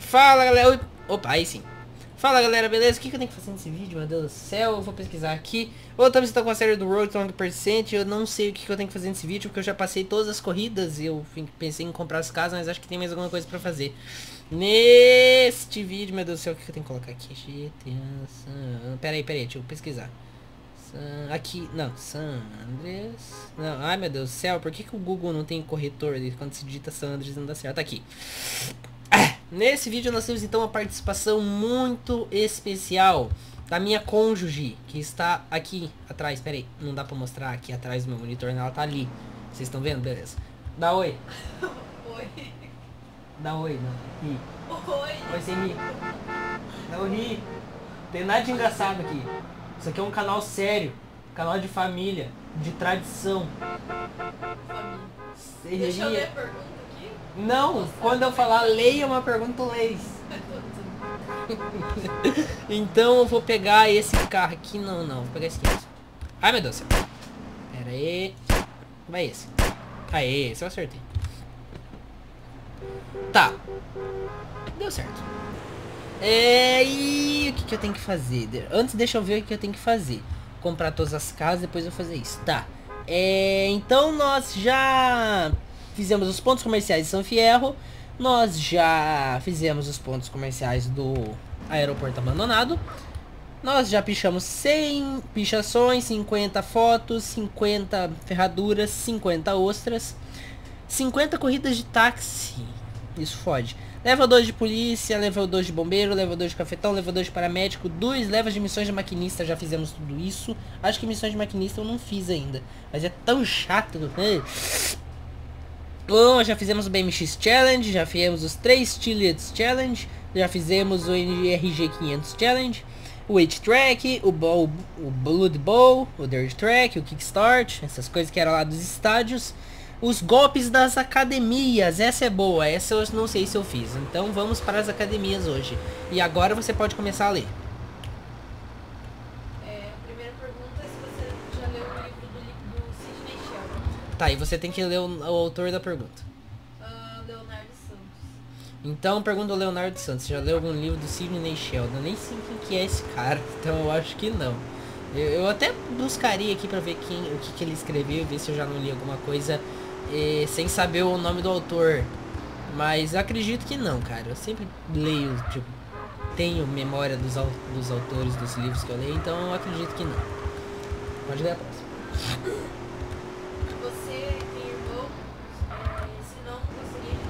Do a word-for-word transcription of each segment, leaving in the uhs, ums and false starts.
Fala, galera. Opa, aí sim. Fala, galera, beleza? O que, que eu tenho que fazer nesse vídeo? Meu Deus do céu, eu vou pesquisar aqui. Ou também estou com a série do Road to cem por cento. Eu não sei o que, que eu tenho que fazer nesse vídeo, porque eu já passei todas as corridas e eu pensei em comprar as casas, mas acho que tem mais alguma coisa pra fazer neste vídeo. Meu Deus do céu, o que, que eu tenho que colocar aqui? G T A... Pera aí, pera aí, deixa eu pesquisar. San... Aqui, não, San Andreas. Não, ai meu Deus do céu, por que, que o Google não tem corretor quando se digita San Andreas não dá certo? Tá aqui. Nesse vídeo nós temos então uma participação muito especial da minha cônjuge, que está aqui atrás. Pera aí, não dá pra mostrar aqui atrás do meu monitor, ela tá ali. Vocês estão vendo? Beleza. Dá oi. Oi. Dá oi, não. Ri. Oi. Oi sem rir. Não ri. Não tem nada de engraçado aqui. Isso aqui é um canal sério. Canal de família. De tradição. Família. Você Deixa eu ria? ler a pergunta aqui. Não, quando eu falar leia uma pergunta, tu leis. Então eu vou pegar esse carro aqui. Não, não, vou pegar esse aqui. Ai meu Deus do céu. Pera aí. Vai esse. Aê, esse eu acertei. Tá. Deu certo. É, e o que, que eu tenho que fazer? Antes deixa eu ver o que eu tenho que fazer. Comprar todas as casas, depois eu vou fazer isso. Tá. É, então nós já fizemos os pontos comerciais de São Fierro. Nós já fizemos os pontos comerciais do aeroporto abandonado. Nós já pichamos cem pichações, cinquenta fotos, cinquenta ferraduras, cinquenta ostras, cinquenta corridas de táxi. Isso fode. Level dois de polícia, level dois de bombeiro, level dois de cafetão, level dois de paramédico, dois levels de missões de maquinista, já fizemos tudo isso. Acho que missões de maquinista eu não fiz ainda, mas é tão chato. Bom, já fizemos o B M X Challenge, já fizemos os três Chiliads Challenge, já fizemos o N R G quinhentos Challenge, o H-Track, o, bowl, o Blood Bowl, o Dirt Track, o Kickstart, essas coisas que eram lá dos estádios. Os golpes das academias, essa é boa, essa eu não sei se eu fiz. Então vamos para as academias hoje. E agora você pode começar a ler. É, a primeira pergunta é se você já leu o livro do, li- do Sidney Sheldon. Tá, e você tem que ler o, o autor da pergunta. Ah, Leonardo Santos. Então pergunta o Leonardo Santos, já leu algum livro do Sidney Sheldon? Eu nem sei quem que é esse cara, então eu acho que não. Eu, eu até buscaria aqui pra ver quem, o que, que ele escreveu, ver se eu já não li alguma coisa eh, sem saber o nome do autor. Mas eu acredito que não, cara. Eu sempre leio, tipo, tenho memória dos, au- dos autores dos livros que eu leio, então eu acredito que não. Pode ler a próxima. Você tem irmão? É, se não, gostaria de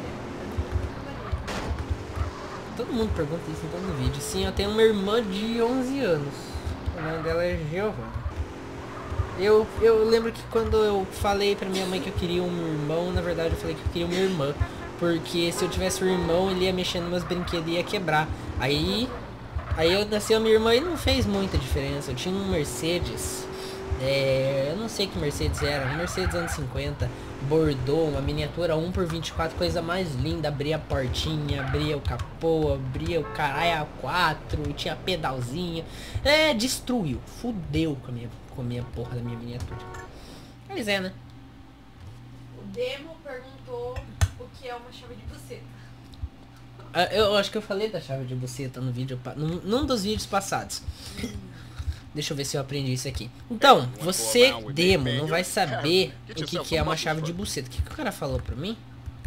ter. Todo mundo pergunta isso em todo vídeo. Sim, eu tenho uma irmã de onze anos. O nome dela é Giovanna. Eu, eu lembro que quando eu falei pra minha mãe que eu queria um irmão, na verdade eu falei que eu queria uma irmã. Porque se eu tivesse um irmão, ele ia mexer nos meus brinquedos e ia quebrar. Aí, aí eu nasci a minha irmã e não fez muita diferença. Eu tinha um Mercedes. É, eu não sei que Mercedes era. Um Mercedes anos cinquenta. Bordeaux, uma miniatura um por vinte e quatro, coisa mais linda. Abria a portinha, abria o capô, abria o caralho a quatro, tinha pedalzinho. É, destruiu, fudeu com a minha, com a minha porra da minha miniatura. Mas é, né? O Demo perguntou o que é uma chave de buceta. Ah, eu acho que eu falei da chave de buceta no vídeo, pa- num, num dos vídeos passados. Deixa eu ver se eu aprendi isso aqui. Então, você, demo, não vai saber o que, que é uma chave de buceta. O que, que o cara falou pra mim?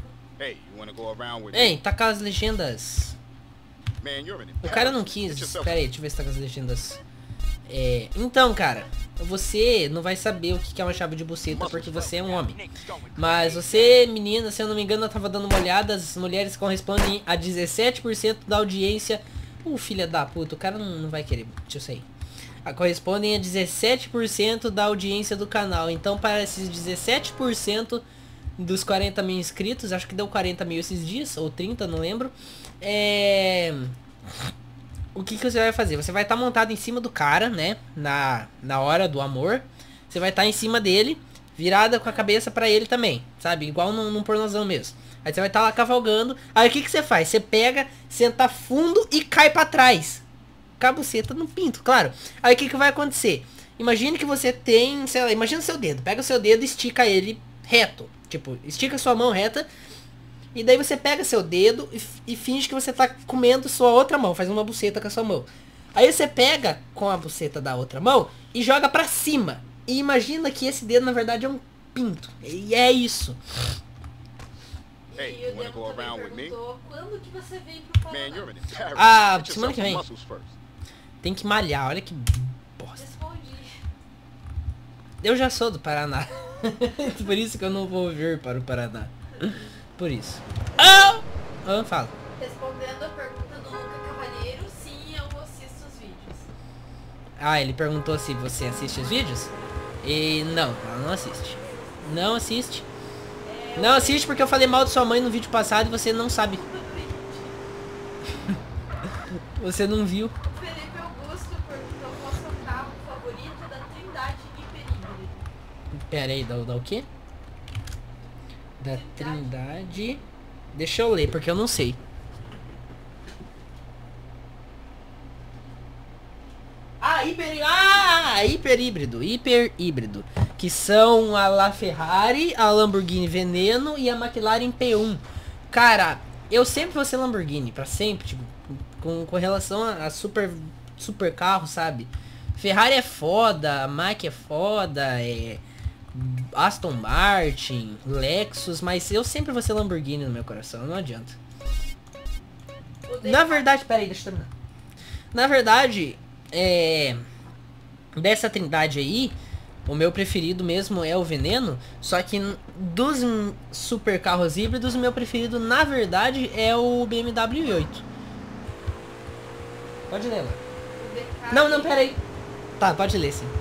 Ei, tá com as legendas. O cara não quis. Pera aí, deixa eu ver se tá com as legendas. É, então, cara, você não vai saber o que, que é uma chave de buceta porque você é um homem. Mas você, menina, se eu não me engano, eu tava dando uma olhada. As mulheres correspondem a dezessete por cento da audiência. Uh, filha da puta, o cara não, não vai querer. Deixa eu sair. A correspondem a dezessete por cento da audiência do canal. Então, para esses dezessete por cento dos quarenta mil inscritos, acho que deu quarenta mil esses dias, ou trinta, não lembro. É... O que, que você vai fazer? Você vai estar montado em cima do cara, né? Na, na hora do amor. Você vai estar em cima dele, virada com a cabeça pra ele também, sabe? Igual num, num pornozão mesmo. Aí você vai estar lá cavalgando. Aí o que, que você faz? Você pega, senta fundo e cai pra trás. Com a buceta no pinto, claro. Aí o que, que vai acontecer? Imagine que você tem, sei lá, imagina o seu dedo. Pega o seu dedo e estica ele reto. Tipo, estica sua mão reta E daí você pega seu dedo e, e finge que você tá comendo sua outra mão, faz uma buceta com a sua mão. Aí você pega com a buceta da outra mão e joga pra cima. E imagina que esse dedo na verdade é um pinto. E é isso. Hey, e o Demo também perguntou quando que você vem pro Paraná? Ah, semana que vem. Tem que malhar, olha que bosta. Respondi. Eu já sou do Paraná. Por isso que eu não vou vir para o Paraná. Por isso. Ah! Ah, fala. Respondendo a pergunta do Luca Cavalheiro, sim, eu assisto os vídeos. Ah, ele perguntou se você assiste os vídeos? E não, ela não assiste. Não assiste. É, não assiste porque eu falei mal de sua mãe no vídeo passado e você não sabe. Você não viu. O Felipe Augusto perguntou qual é o seu carro favorito da Trindade Hiperíbrida. Pera aí, da, da o quê? Da Trindade. Deixa eu ler, porque eu não sei. Ah, hiper... ah, hiperíbrido, hiperíbrido. Que são a LaFerrari, a Lamborghini Veneno e a McLaren P um. Cara, eu sempre vou ser Lamborghini, pra sempre, tipo, com, com relação a, a super, super carro, sabe? Ferrari é foda, Mac é foda, é... Aston Martin, Lexus, mas eu sempre vou ser Lamborghini no meu coração, não adianta. Na verdade, peraí, deixa eu terminar. Na verdade, é... dessa trindade aí, o meu preferido mesmo é o Veneno, só que dos super carros híbridos, o meu preferido, na verdade, é o B M W i oito. Pode ler, lá. Não, não, peraí. Tá, pode ler, sim.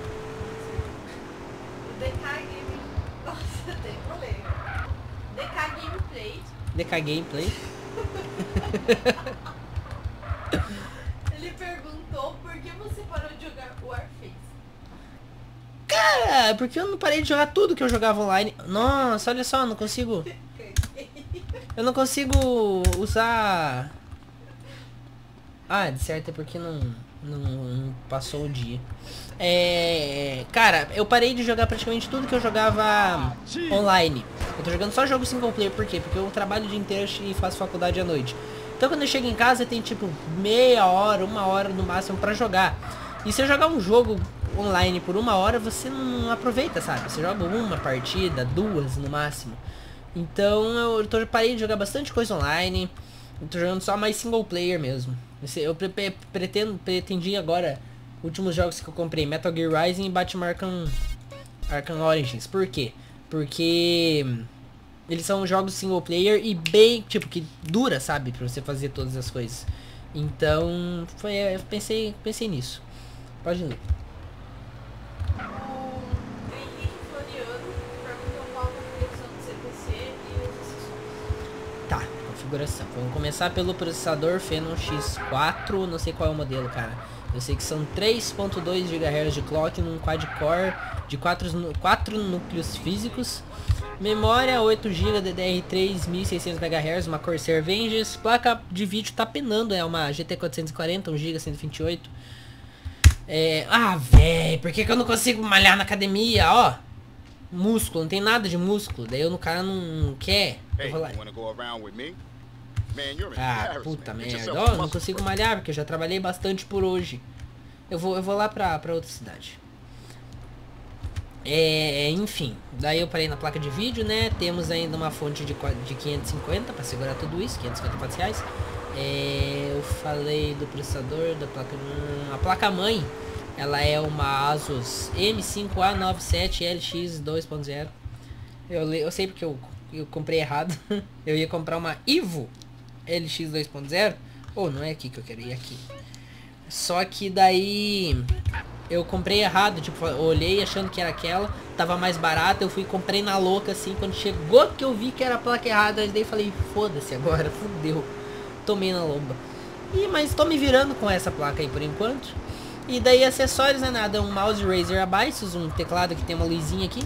D K Game... Nossa, tem problema. D K Gameplay. D K Gameplay. Ele perguntou por que você parou de jogar Warface. Cara, porque eu não parei de jogar tudo que eu jogava online. Nossa, olha só, eu não consigo... Eu não consigo usar... Ah, de certo é porque não, não, não passou o dia. É... Cara, eu parei de jogar praticamente tudo que eu jogava online. Eu tô jogando só jogo single player, por quê? Porque eu trabalho o dia inteiro e faço faculdade à noite. Então quando eu chego em casa tem tipo meia hora, uma hora no máximo pra jogar. E se eu jogar um jogo online por uma hora, você não aproveita, sabe? Você joga uma partida, duas no máximo. Então eu tô, parei de jogar bastante coisa online. Eu tô jogando só mais single player mesmo. Eu pre pre pretendo, pretendi agora, últimos jogos que eu comprei, Metal Gear Rising e Batman Arkham, Arkham Origins. Por quê? Porque eles são jogos single player e bem, tipo, que dura, sabe? Pra você fazer todas as coisas. Então, foi, eu pensei, pensei nisso. Pode ler. O Henrique Floriano perguntou qual a configuração do C P C e os acessórios. Tá, configuração. Vamos começar pelo processador Phenom X quatro, não sei qual é o modelo, cara. Eu sei que são três ponto dois gigahertz de clock num quad-core de quatro núcleos físicos. Memória oito gigas D D R três mil e seiscentos megahertz, uma Corsair Vengeance. Placa de vídeo tá penando, é uma G T quatrocentos e quarenta, um giga cento e vinte e oito. É... Ah, véi, por que que eu não consigo malhar na academia, ó? Músculo, não tem nada de músculo. Daí eu no cara não quer. Eu vou lá. Ah, puta merda. Ó, não consigo malhar porque eu já trabalhei bastante por hoje. Eu vou, eu vou lá pra, pra outra cidade. É, enfim. Daí eu parei na placa de vídeo, né? Temos ainda uma fonte de, de quinhentos e cinquenta pra segurar tudo isso. quinhentos e cinquenta watts reais. É, eu falei do processador, da placa... A placa-mãe, ela é uma Asus M cinco A noventa e sete L X dois ponto zero. Eu, eu sei porque eu, eu comprei errado. Eu ia comprar uma Evo L X dois ponto zero. Ou oh, não é aqui que eu quero ir, aqui. Só que daí eu comprei errado, tipo, eu olhei achando que era aquela, tava mais barata, eu fui e comprei na louca assim, quando chegou que eu vi que era a placa errada, daí falei, foda-se agora, fudeu. Tomei na lomba. E, mas tô me virando com essa placa aí por enquanto. E daí acessórios é nada, um mouse Razer Abisus, um teclado que tem uma luzinha aqui.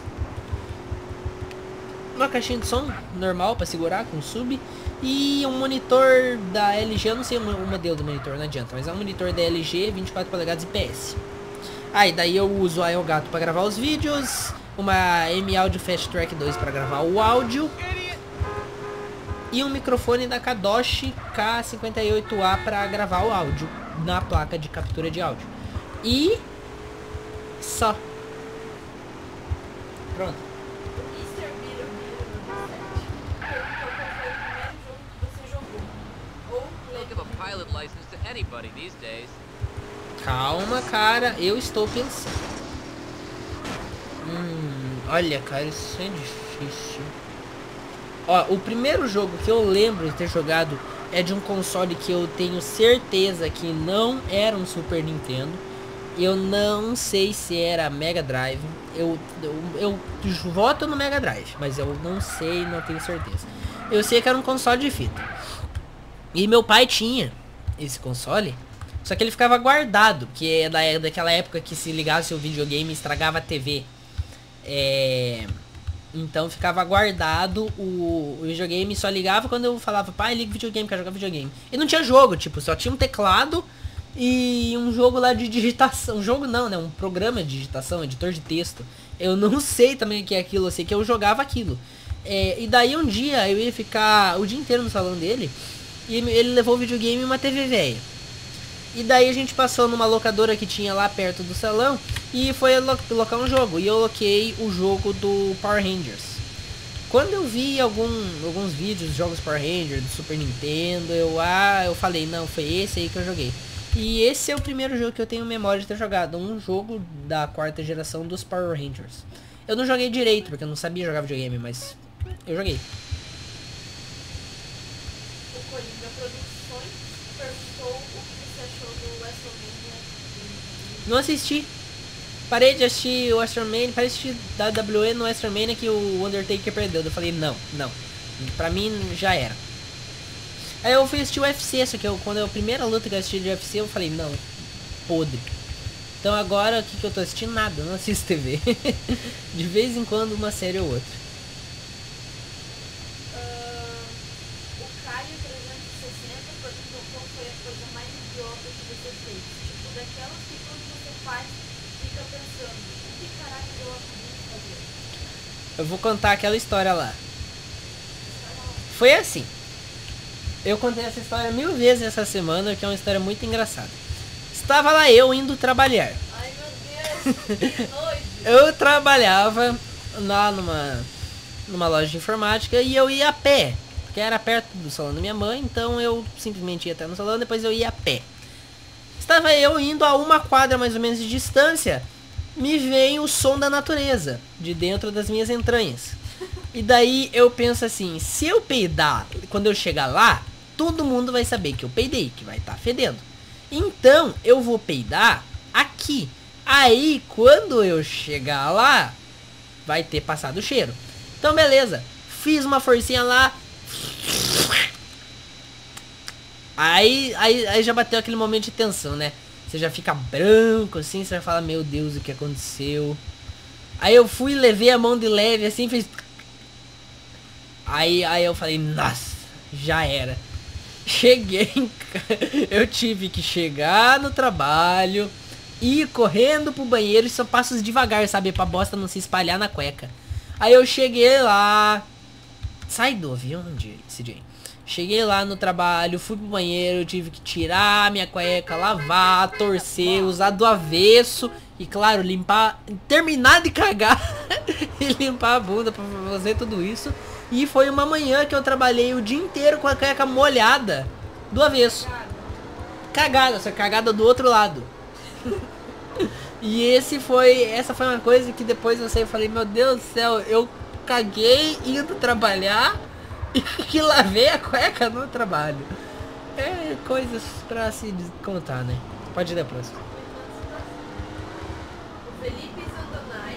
Uma caixinha de som normal pra segurar com sub. E um monitor da L G, eu não sei o modelo do monitor, não adianta, mas é um monitor da L G, vinte e quatro polegadas I P S. Aí ah, daí eu uso a Elgato pra gravar os vídeos, uma M Audio Fast Track dois pra gravar o áudio. e um microfone da Kadoshi K cinquenta e oito A para gravar o áudio na placa de captura de áudio. E só. Pronto. mister Beatle perguntou qual foi o primeiro jogo que você jogou. Ou They'll give a pilot license to anybody these days. Calma, cara, eu estou pensando. Hum, olha, cara, isso é difícil. Ó, o primeiro jogo que eu lembro de ter jogado é de um console que eu tenho certeza que não era um Super Nintendo. Eu não sei se era Mega Drive. Eu, eu, eu voto no Mega Drive, mas eu não sei, não tenho certeza. Eu sei que era um console de fita. E meu pai tinha esse console, só que ele ficava guardado, que é da, daquela época que se ligasse o videogame estragava a T V. É... Então ficava guardado o, o videogame, só ligava quando eu falava, pai, liga o videogame, quero jogar videogame. E não tinha jogo, tipo, só tinha um teclado e um jogo lá de digitação. Um jogo não, né? Um programa de digitação, editor de texto. Eu não sei também o que é aquilo, eu sei que eu jogava aquilo. É, e daí um dia eu ia ficar o dia inteiro no salão dele e ele levou o videogame e uma T V velha. E daí a gente passou numa locadora que tinha lá perto do salão e foi lo locar um jogo. E eu loquei o jogo do Power Rangers. Quando eu vi algum, alguns vídeos de jogos Power Rangers do Super Nintendo, eu, ah, eu falei, não, foi esse aí que eu joguei. E esse é o primeiro jogo que eu tenho memória de ter jogado. Um jogo da quarta geração dos Power Rangers. Eu não joguei direito, porque eu não sabia jogar videogame, mas eu joguei. o Coringa Produções perguntou o que você achou do WrestleMania. Não assisti. Parei de assistir o WrestleMania, parei de assistir W W E no WrestleMania que o Undertaker perdeu. Eu falei, não, não. Pra mim já era. Aí eu fui assistir o U F C, só que eu, quando eu, a primeira luta que eu assisti de U F C, eu falei, não, podre. Então agora, o que, que eu tô assistindo? Nada, eu não assisto T V. De vez em quando, uma série ou outra. Uh, o Caio trezentos e sessenta perguntou qual foi a coisa mais idiota que você fez. Tipo, daquelas que quando você faz, fica pensando, o que caralho eu acabei de fazer? Eu vou contar aquela história lá. Foi assim. Eu contei essa história mil vezes essa semana, que é uma história muito engraçada. Estava lá eu indo trabalhar. Ai meu Deus, que nojo. Eu trabalhava lá numa, numa loja de informática e eu ia a pé. Porque era perto do salão da minha mãe, então eu simplesmente ia até no salão, depois eu ia a pé. Estava eu indo a uma quadra mais ou menos de distância, me vem o som da natureza, de dentro das minhas entranhas. E daí eu penso assim, se eu peidar quando eu chegar lá, todo mundo vai saber que eu peidei, que vai estar fedendo. Então eu vou peidar aqui. Aí quando eu chegar lá, vai ter passado o cheiro. Então beleza, fiz uma forcinha lá. Aí, aí, aí já bateu aquele momento de tensão, né? Você já fica branco assim, você já fala, meu Deus, o que aconteceu? Aí eu fui, levei a mão de leve assim, fiz... Aí, aí eu falei, nossa, já era. Cheguei em ca... Eu tive que chegar no trabalho, ir correndo pro banheiro e só passos devagar, sabe? Pra bosta não se espalhar na cueca. Aí eu cheguei lá. Sai do avião, C J. Cheguei lá no trabalho, fui pro banheiro, tive que tirar minha cueca, lavar, torcer, usar do avesso. E claro, limpar, terminar de cagar e limpar a bunda pra fazer tudo isso. E foi uma manhã que eu trabalhei o dia inteiro com a cueca molhada do avesso. Cagada, só cagada do outro lado. E esse foi, essa foi uma coisa que depois eu sei, eu falei, meu Deus do céu, eu caguei indo trabalhar e lavei a cueca no trabalho. É coisas pra se contar, né? Pode ir depois. O Felipe Zandanai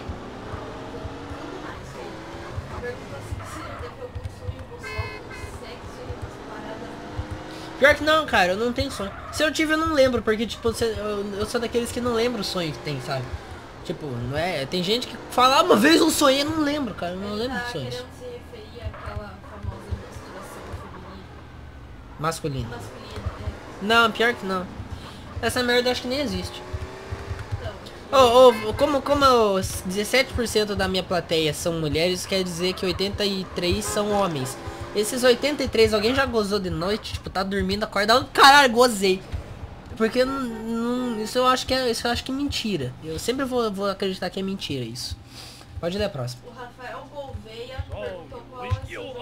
perguntou se você teve algum sonho pessoal com sexo e umas paradas. Pior que não, cara, eu não tenho sonho. Se eu tive, eu não lembro, porque, tipo, eu, eu sou daqueles que não lembro o sonho que tem, sabe? Tipo, não é... Tem gente que fala, ah, uma vez eu sonhei, eu não lembro, cara, eu não Ele lembro tá de sonhos. querendo se referir àquela famosa menstruação feminina. Masculino. Masculina, é. Não, pior que não. Essa merda eu acho que nem existe. Então, Oh, oh, como, como dezessete por cento da minha plateia são mulheres, quer dizer que oitenta e três por cento são homens. Esses oitenta e três, alguém já gozou de noite? Tipo, tá dormindo, acorda, caralho, gozei. Porque não, não, isso eu acho que é, isso eu acho que é mentira. Eu sempre vou, vou acreditar que é mentira isso. Pode ler a próxima. O Rafael Gouveia perguntou qual é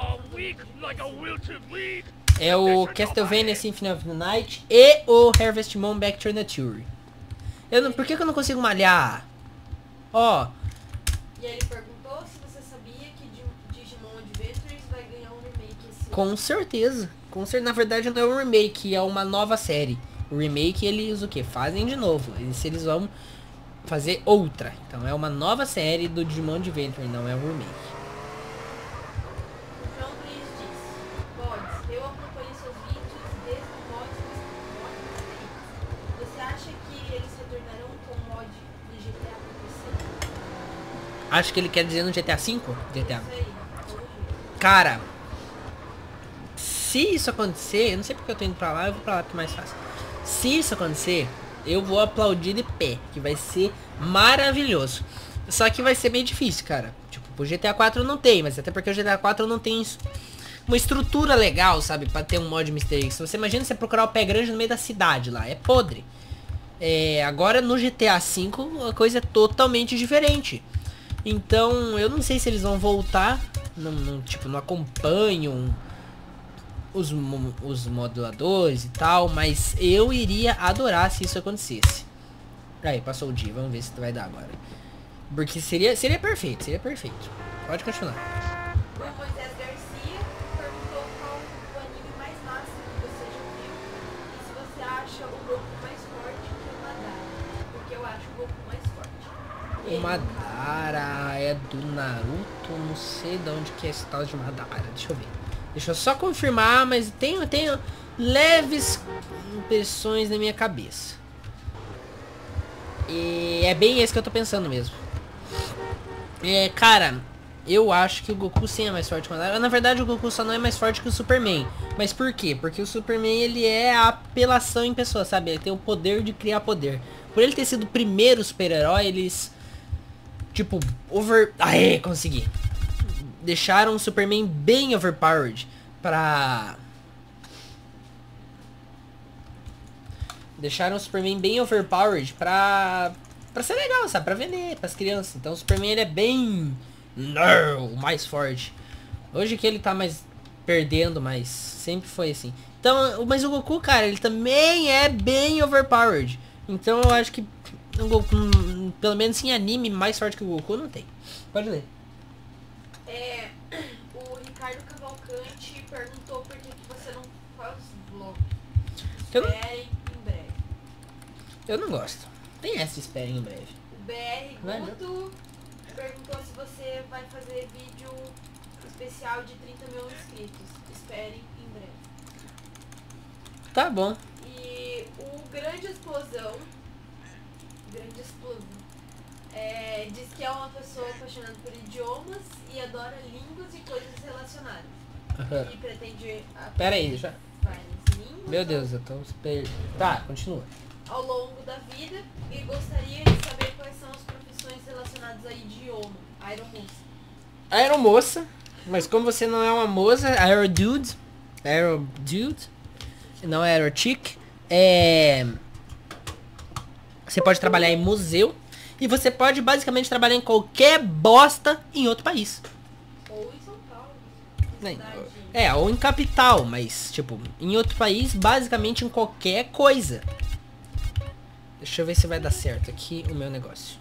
É o Castlevania Symphony of the Night e o Harvest Moon Back to Nature. Eu não, por que, que eu não consigo malhar? Ó. E ele perguntou se você sabia que Digimon Adventures vai ganhar um remake esse ano. Com certeza. Com certeza. Na verdade não é um remake, é uma nova série. O remake eles o que? Fazem de novo. Eles, eles vão fazer outra. Então é uma nova série do Digimon Adventure, não é um remake. O João Luiz disse: Mods, eu acompanho seus vídeos desde o mod dos Você acha que eles retornarão com o mod de G T A pro P C? Acho que ele quer dizer no G T A cinco? G T A. Isso aí, cara, se isso acontecer, eu não sei porque eu tô indo pra lá, eu vou pra lá porque é mais fácil. Se isso acontecer, eu vou aplaudir de pé, que vai ser maravilhoso. Só que vai ser bem difícil, cara. Tipo, o G T A quatro não tem, mas até porque o G T A quatro não tem uma estrutura legal, sabe? Pra ter um mod Mister X. Você imagina você procurar o Pé Grande no meio da cidade lá, é podre. É, agora no G T A cinco a coisa é totalmente diferente. Então, eu não sei se eles vão voltar, não, não, tipo, não acompanham os, os moduladores e tal, mas eu iria adorar se isso acontecesse. Aí, passou o dia, vamos ver se vai dar agora. Porque seria, seria perfeito, seria perfeito. Pode continuar. O Moisés Garcia perguntou qual o anime mais massa que você já viu e se você acha o Goku mais forte que o Madara. Porque eu acho o Goku mais forte. O Madara é do Naruto, não sei de onde que é esse tal de Madara, deixa eu ver. Deixa eu só confirmar, mas tenho, tenho leves impressões na minha cabeça. E é bem esse que eu tô pensando mesmo. É, cara, eu acho que o Goku sim é mais forte que o Madara. Na verdade, o Goku só não é mais forte que o Superman. Mas por quê? Porque o Superman, ele é a apelação em pessoa, sabe? Ele tem o poder de criar poder. Por ele ter sido o primeiro super-herói, eles... Tipo, over... Aê, consegui. Deixaram o Superman bem overpowered pra... Deixaram o Superman bem overpowered pra... Pra ser legal, sabe? Pra vender pras crianças. Então o Superman, ele é bem... Não, o mais forte. Hoje que ele tá mais perdendo, mas sempre foi assim. Então, mas o Goku, cara, ele também é bem overpowered. Então eu acho que o Goku, pelo menos em anime, mais forte que o Goku não tem. Pode ler. É, o Ricardo Cavalcante perguntou por que, que você não faz vlog. Esperem em breve. Eu não gosto. Tem essa, esperem em breve. O B R Guto perguntou se você vai fazer vídeo especial de trinta mil inscritos. Esperem em breve. Tá bom. E o Grande Explosão, Grande Explosão, é, diz que é uma pessoa apaixonada por idiomas e adora línguas e coisas relacionadas. Uhum. E pretende... Pera aí, deixa... Línguas, Meu Deus, eu tô... Tá, continua. Ao longo da vida e gostaria de saber quais são as profissões relacionadas a idioma. Aeromoça. Aeromoça, mas como você não é uma moça, aerodude, aerodude, não é aerochick, é... Você pode trabalhar em museu e você pode basicamente trabalhar em qualquer bosta em outro país. Ou em São Paulo. Nem, é, ou em capital, mas tipo, em outro país, basicamente em qualquer coisa. Deixa eu ver se vai dar certo aqui o meu negócio.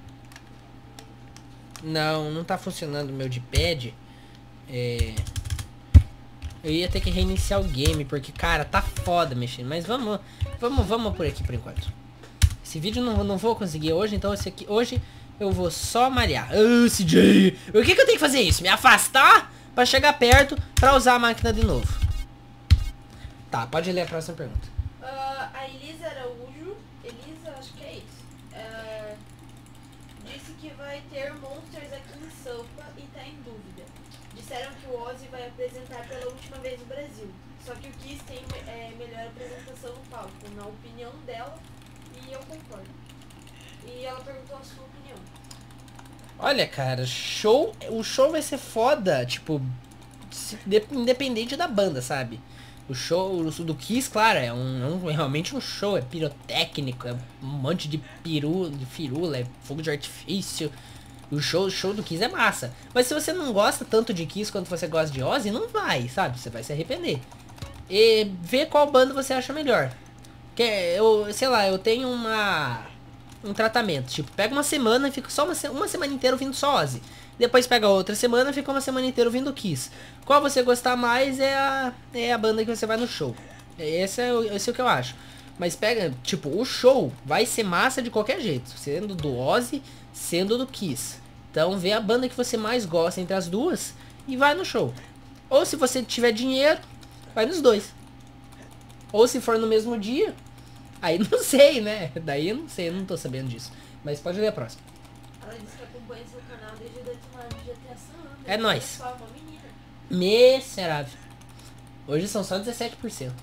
Não, não tá funcionando o meu D-pad. É... Eu ia ter que reiniciar o game, porque, cara, tá foda mexendo. Mas vamos, vamos, vamos por aqui por enquanto. Esse vídeo não, não vou conseguir hoje, então esse aqui, hoje eu vou só malhar. Ah, C J! Por que, que eu tenho que fazer isso? Me afastar pra chegar perto pra usar a máquina de novo. Tá, pode ler a próxima pergunta. Uh, a Elisa Araújo, Elisa, acho que é isso, uh, disse que vai ter Monsters aqui em Sampa e tá em dúvida. Disseram que o Ozzy vai apresentar pela última vez no Brasil, só que o Kiss tem é, melhor apresentação no palco, na opinião dela, e eu concordo. E ela perguntou a sua opinião. Olha, cara, show, o show vai ser foda, tipo, independente da banda, sabe? O show o do Kiss, claro, é um, é um realmente um show, é pirotécnico, é um monte de peru, de firula, é fogo de artifício. O show, o show do Kiss é massa. Mas se você não gosta tanto de Kiss quanto você gosta de Ozzy, não vai, sabe? Você vai se arrepender. E vê qual banda você acha melhor. Que eu, sei lá, eu tenho uma um tratamento, tipo, pega uma semana e fica só uma, uma semana inteira ouvindo só Ozzy. Depois pega outra semana e fica uma semana inteira ouvindo Kiss. Qual você gostar mais é a, é a banda que você vai no show. Esse é, esse é o que eu acho. Mas pega, tipo, o show vai ser massa de qualquer jeito. Sendo do Ozzy, sendo do Kiss. Então vê a banda que você mais gosta entre as duas e vai no show. Ou se você tiver dinheiro, vai nos dois. Ou se for no mesmo dia, aí não sei, né? Daí eu não sei, eu não tô sabendo disso. Mas pode ler a próxima. Ela disse que acompanha seu canal desde o G T A San Andreas. É nóis. Só uma menina. Miserável. Hoje são só dezessete por cento.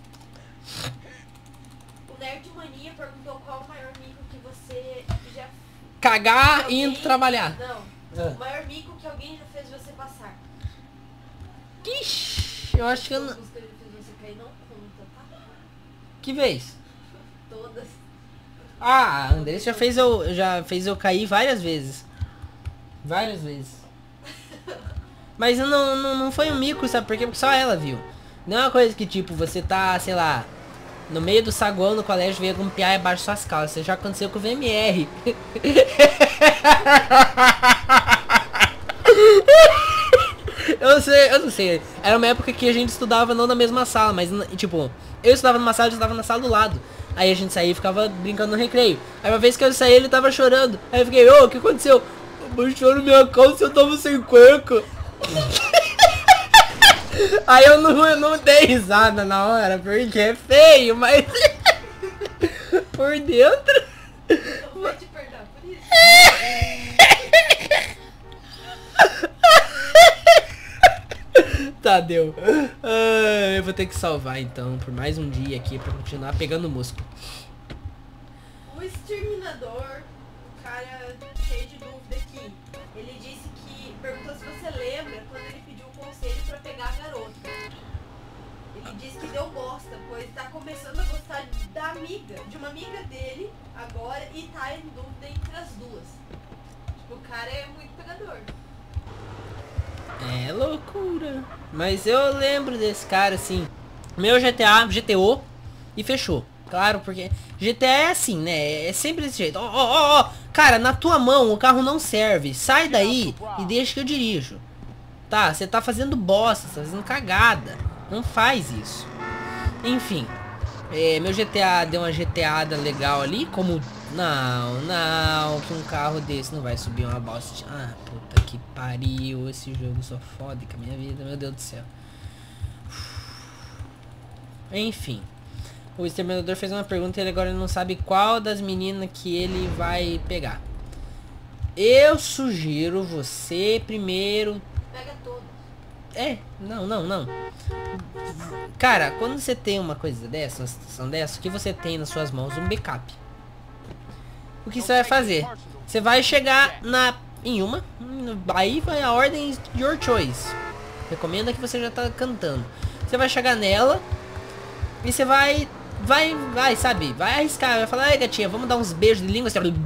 O Nerd Mania perguntou qual o maior mico que você já... Cagar alguém... indo trabalhar. Não. Ah. O maior mico que alguém já fez você passar. Ixi, eu acho que eu não... As que ele fez você cair não conta, tá? Que vez? Todas. Ah, a Andressa já fez eu, já fez eu cair várias vezes. Várias vezes. Mas não, não, não foi um mico, sabe? Porque só ela viu. Não é uma coisa que, tipo, você tá, sei lá, no meio do saguão no colégio, veio com um piá abaixo das suas calças. Isso já aconteceu com o V M R. Eu sei, eu não sei. Era uma época que a gente estudava não na mesma sala, mas, tipo, eu estudava numa sala, eu estudava na sala do lado. Aí a gente saía e ficava brincando no recreio. Aí uma vez que eu saí, ele tava chorando. Aí eu fiquei, ô, oh, o que aconteceu? Baixaram minha calça e eu tava sem cueca. Aí eu não, eu não dei risada na hora, porque é feio, mas... por dentro... Eu vou te perdoar por isso. Tá, deu. Ah, eu vou ter que salvar então por mais um dia aqui pra continuar pegando músculo. O Exterminador, um cara cheio de dúvida aqui, ele disse que, perguntou se você lembra quando ele pediu um conselho pra pegar a garota. Ele disse que deu bosta, pois tá começando a gostar da amiga, de uma amiga dele agora e tá em dúvida entre as duas. Tipo, o cara é muito pegador. É loucura. Mas eu lembro desse cara assim. Meu G T A, G T O e fechou. Claro, porque G T A é assim, né? É sempre desse jeito. Ó, ó, ó, ó. Cara, na tua mão o carro não serve. Sai daí e deixa que eu dirijo. Tá, você tá fazendo bosta, você tá fazendo cagada. Não faz isso. Enfim. É, meu G T A deu uma GTAda legal ali. Como... Não, não. Que um carro desse não vai subir uma bosta. Ah, puta que pariu. Esse jogo só fode com a minha vida. Meu Deus do céu. Enfim. O Exterminador fez uma pergunta e ele agora não sabe qual das meninas que ele vai pegar. Eu sugiro você primeiro... Pega todos. É, não, não, não. Cara, quando você tem uma coisa dessa, uma situação dessa, o que você tem nas suas mãos? Um backup. O que você vai fazer? Você vai chegar na em uma, aí vai a ordem your choice. Recomenda que você já tá cantando. Você vai chegar nela e você vai, vai, vai, sabe? Vai arriscar, vai falar, ai gatinha, vamos dar uns beijos de língua.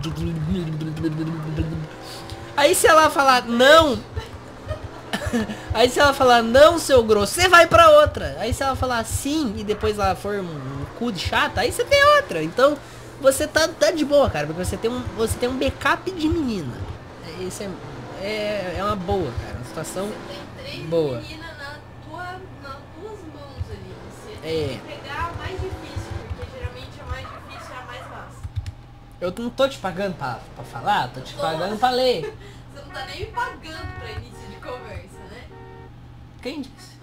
Aí se ela falar não, aí se ela falar não, seu grosso, você vai pra outra. Aí se ela falar sim e depois ela for um, um cu de chata, aí você tem outra. Então você tá, tá de boa, cara, porque você tem um, você tem um backup de menina. Isso é, é, é uma boa, cara, uma situação Você tem três boa. meninas na tua, nas tuas mãos ali. Você É. tem que pegar a mais difícil, porque geralmente a mais difícil é a mais massa. Eu não tô te pagando pra, pra falar, tô te Tô. pagando pra ler. Você não tá nem me pagando pra início de conversa, né? Quem disse?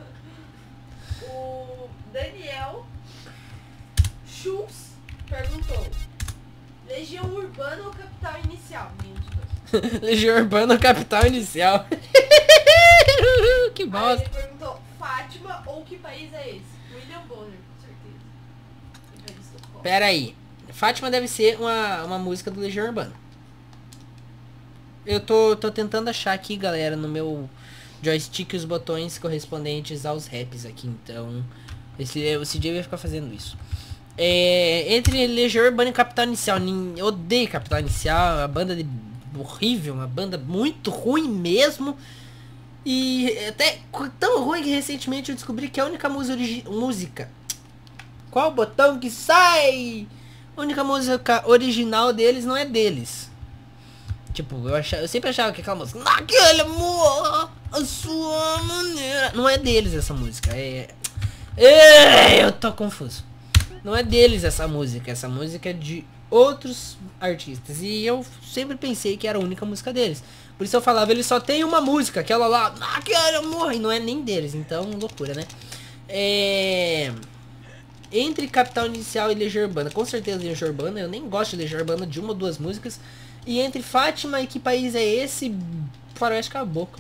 O Daniel Schultz perguntou: Legião Urbana ou Capital Inicial? Nenhum dos dois. Legião Urbana, capital inicial. Que Aí bosta. ele perguntou: Fátima ou que país é esse? William Bonner, com certeza. Ele vai de Estocolmo. Pera aí. Fátima deve ser uma, uma música do Legião Urbana. Eu tô, tô tentando achar aqui, galera, no meu joystick e os botões correspondentes aos raps aqui. Então, esse, o C J vai ficar fazendo isso. É, entre Legião Urbana e Capital Inicial, eu odeio Capital Inicial, uma banda de, horrível, uma banda muito ruim mesmo. E até tão ruim que recentemente eu descobri que a única música, música qual botão que sai? A única música original deles não é deles. Tipo, eu, achava, eu sempre achava que aquela música, naquele amor, a sua maneira, não é deles essa música. É, é, eu tô confuso. Não é deles essa música, essa música é de outros artistas. E eu sempre pensei que era a única música deles. Por isso eu falava, ele só tem uma música, aquela lá, naquele amor, e não é nem deles. Então, loucura, né? É... Entre Capital Inicial e Legião Urbana, com certeza Legião Urbana, eu nem gosto de Legião Urbana de uma ou duas músicas. E entre Fátima e Que País É Esse, Faroeste Caboclo.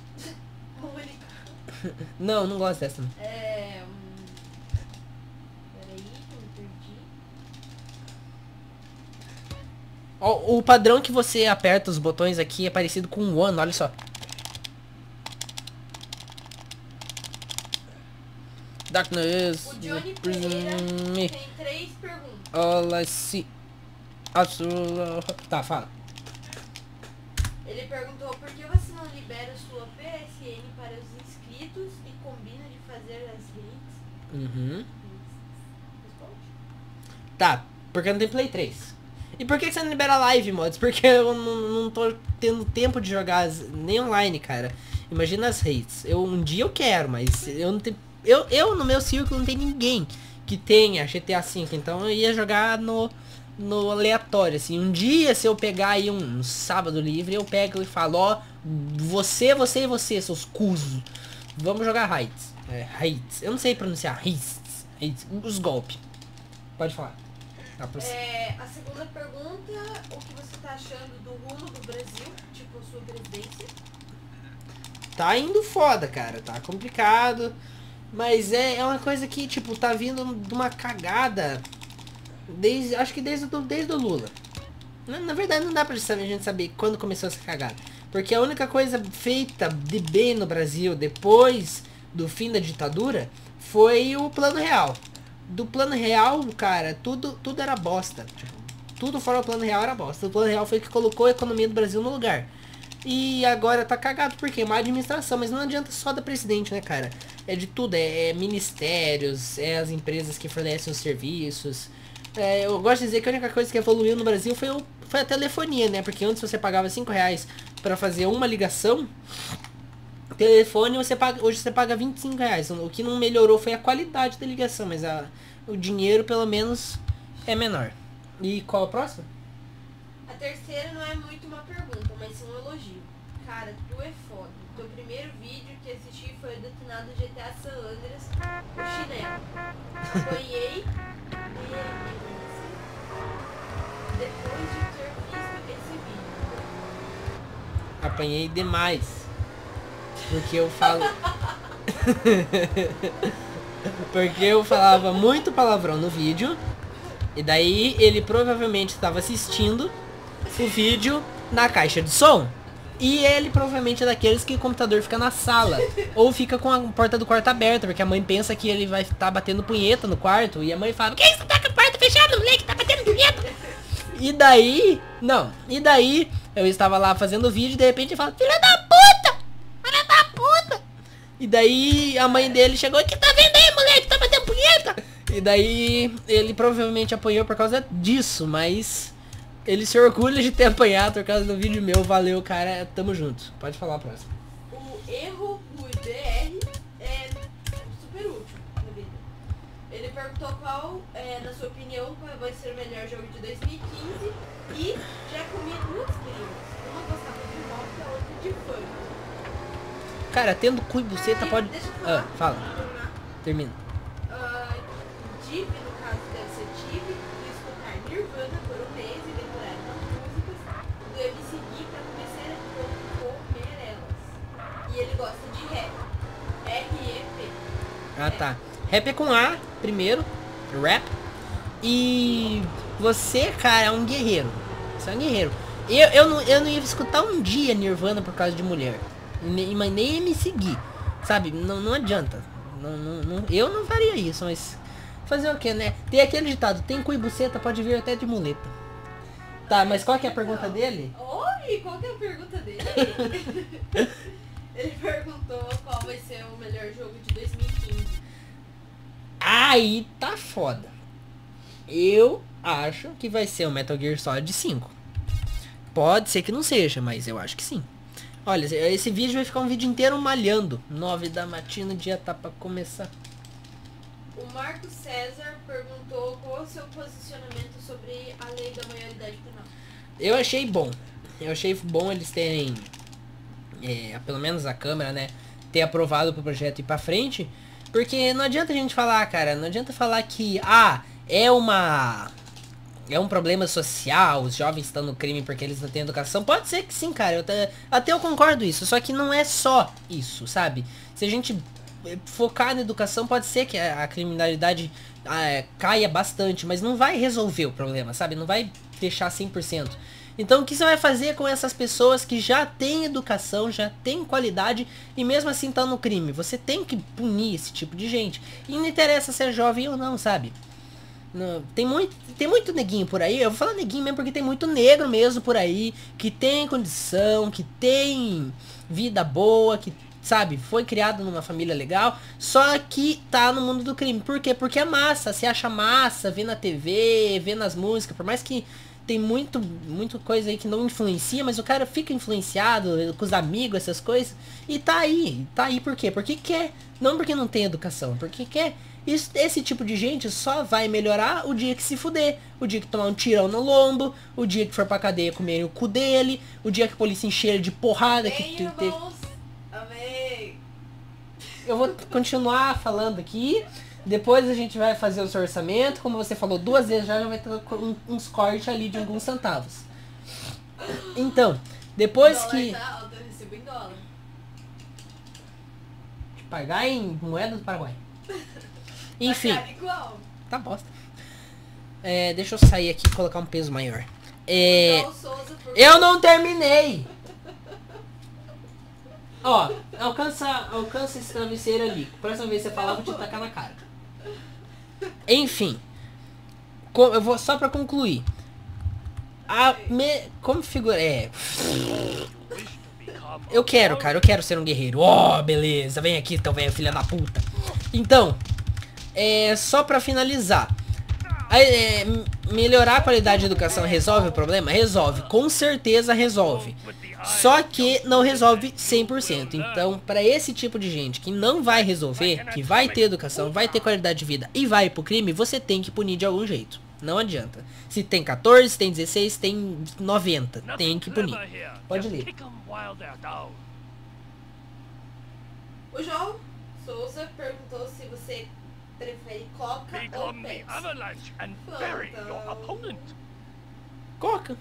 Não, não gosto dessa. Não. É... Hum... Peraí, eu me perdi. O, o padrão que você aperta os botões aqui é parecido com o One, olha só. Darkness. O Johnny Pereira tem três perguntas. All I see. Tá, fala. Ele perguntou por que você não libera sua P S N para os inscritos e combina de fazer as hits? Uhum. Responde. Tá, porque não tem Play três. E por que você não libera live mods? Porque eu não, não tô tendo tempo de jogar as, nem online, cara. Imagina as hits. Eu, um dia eu quero, mas eu não tenho... Eu, eu no meu círculo não tem ninguém que tenha G T A cinco, então eu ia jogar no, no aleatório, assim. Um dia, se eu pegar aí um, um sábado livre, eu pego e falo, ó, você, você e você, seus cuzos, vamos jogar Heights. É, Heights. Eu não sei pronunciar. Heights. Heights. Os golpes. Pode falar. Tá, é, a segunda pergunta, o que você tá achando do rumo do Brasil, tipo, sua presidência? Tá indo foda, cara. Tá complicado. Mas é, é uma coisa que, tipo, tá vindo de uma cagada. Desde, acho que desde, do, desde o Lula. Na, na verdade, não dá pra saber, a gente saber quando começou essa cagada. Porque a única coisa feita de bem no Brasil depois do fim da ditadura foi o Plano Real. Do Plano Real, cara, tudo, tudo era bosta. Tipo, tudo fora do Plano Real era bosta. O Plano Real foi o que colocou a economia do Brasil no lugar. E agora tá cagado, porque é uma administração, mas não adianta só da presidente, né, cara? É de tudo, é, é ministérios, é as empresas que fornecem os serviços. É, eu gosto de dizer que a única coisa que evoluiu no Brasil foi, o, foi a telefonia, né? Porque antes você pagava cinco reais pra fazer uma ligação, telefone você paga, hoje você paga vinte e cinco reais. O que não melhorou foi a qualidade da ligação, mas a, o dinheiro pelo menos é menor. E qual a próxima? A terceira não é muito uma pergunta, mas sim um elogio. Cara, tu é foda. Teu primeiro vídeo que assisti foi o detonado G T A San Andreas, o chinelo. Apanhei e depois de ter visto esse vídeo. Apanhei demais. Porque eu falo... Porque eu falava muito palavrão no vídeo. E daí ele provavelmente estava assistindo o vídeo na caixa de som. E ele provavelmente é daqueles que o computador fica na sala. Ou fica com a porta do quarto aberta, porque a mãe pensa que ele vai estar tá batendo punheta no quarto. E a mãe fala, que isso, tá com a porta fechada, moleque, tá batendo punheta. E daí, não, e daí eu estava lá fazendo o vídeo e de repente eu falo, filha da puta, filha da puta. E daí a mãe dele chegou, que tá vendo aí, moleque, tá batendo punheta. E daí ele provavelmente apanhou por causa disso, mas... Ele se orgulha de ter apanhado por causa do vídeo meu. Valeu, cara. Tamo junto. Pode falar a próxima. O erro do D R é super útil na vida. Ele perguntou qual, é, na sua opinião, qual vai ser o melhor jogo de dois mil e quinze. E já comi duas primas. Uma gostava de rock e a outra de funk. Cara, tendo cu e buceta e, pode... Deixa eu falar. Ah, fala. Termina. Uh, Deep, no caso, deve ser Deep. E escutar Nirvana por um mês e decorar músicas do M C Gui pra começar a comer elas. E ele gosta de rap. R E P. Ah, tá. Rap é com A, primeiro. Rap. E você, cara, é um guerreiro. Você é um guerreiro. Eu, eu, não, eu não ia escutar um dia Nirvana por causa de mulher. Nem, mas nem me seguir. Sabe? Não, não adianta. Não, não, não, eu não faria isso, mas... Fazer o que, né? Tem aquele ditado, tem cu e buceta, pode vir até de muleta. Tá, mas qual que é a pergunta dele? Oi, qual que é a pergunta dele? Ele perguntou qual vai ser o melhor jogo de dois mil e quinze. Aí tá foda. Eu acho que vai ser o Metal Gear Solid cinco. Pode ser que não seja, mas eu acho que sim. Olha, esse vídeo vai ficar um vídeo inteiro malhando. nove da matina, o dia tá pra começar. O Marco César perguntou qual é o seu posicionamento sobre a lei da maioridade penal. Eu achei bom. Eu achei bom eles terem, é, pelo menos a Câmara, né, ter aprovado pro projeto ir pra frente. Porque não adianta a gente falar, cara, não adianta falar que, ah, é uma... É um problema social, os jovens estão no crime porque eles não têm educação. Pode ser que sim, cara, eu até, até eu concordo isso. Só que não é só isso, sabe? Se a gente focar na educação, pode ser que a, a criminalidade ah, caia bastante, mas não vai resolver o problema, sabe? Não vai deixar cem por cento. Então o que você vai fazer com essas pessoas que já têm educação, já têm qualidade e mesmo assim estão no crime? Você tem que punir esse tipo de gente. E não interessa se é jovem ou não, sabe? Não, tem, muito, tem muito neguinho por aí, eu vou falar neguinho mesmo porque tem muito negro mesmo por aí, que tem condição, que tem vida boa, que, sabe, foi criado numa família legal, só que tá no mundo do crime. Por quê? Porque é massa, se acha massa, vê na T V, vê nas músicas, por mais que tem muito, muito coisa aí que não influencia, mas o cara fica influenciado com os amigos, essas coisas, e tá aí, tá aí por quê? Porque quer, não porque não tem educação, porque quer. Isso, esse tipo de gente só vai melhorar o dia que se fuder, o dia que tomar um tirão no lombo, o dia que for pra cadeia comerem o cu dele, o dia que a polícia encher ele de porrada. Amém, que irmãos. Amém. Eu vou continuar falando aqui, depois a gente vai fazer o seu orçamento, como você falou duas vezes já, já vai ter uns cortes ali de alguns centavos. Então, depois dólar que... Tá alto, eu recebo em dólar. Pagar em moeda do Paraguai. Enfim, Igual. tá bosta. É, deixa eu sair aqui e colocar um peso maior. É, eu não terminei. Ó, alcança, alcança esse travesseiro ali. Próxima vez que você falar, eu vou te tacar na cara. Enfim, eu vou só pra concluir. A me, como figura é? Eu quero, cara, eu quero ser um guerreiro. Ó, oh, beleza, vem aqui, então, velho, filha da puta. Então, é, só pra finalizar, é, melhorar a qualidade de educação resolve o problema? Resolve, com certeza resolve. Só que não resolve cem por cento. Então, pra esse tipo de gente que não vai resolver, que vai ter educação, vai ter qualidade de vida e vai pro crime, você tem que punir de algum jeito. Não adianta. Se tem quatorze, se tem dezesseis, se tem noventa, tem que punir. Pode ler. O João Souza perguntou se você prefere Coca ou Pepsi. Coca.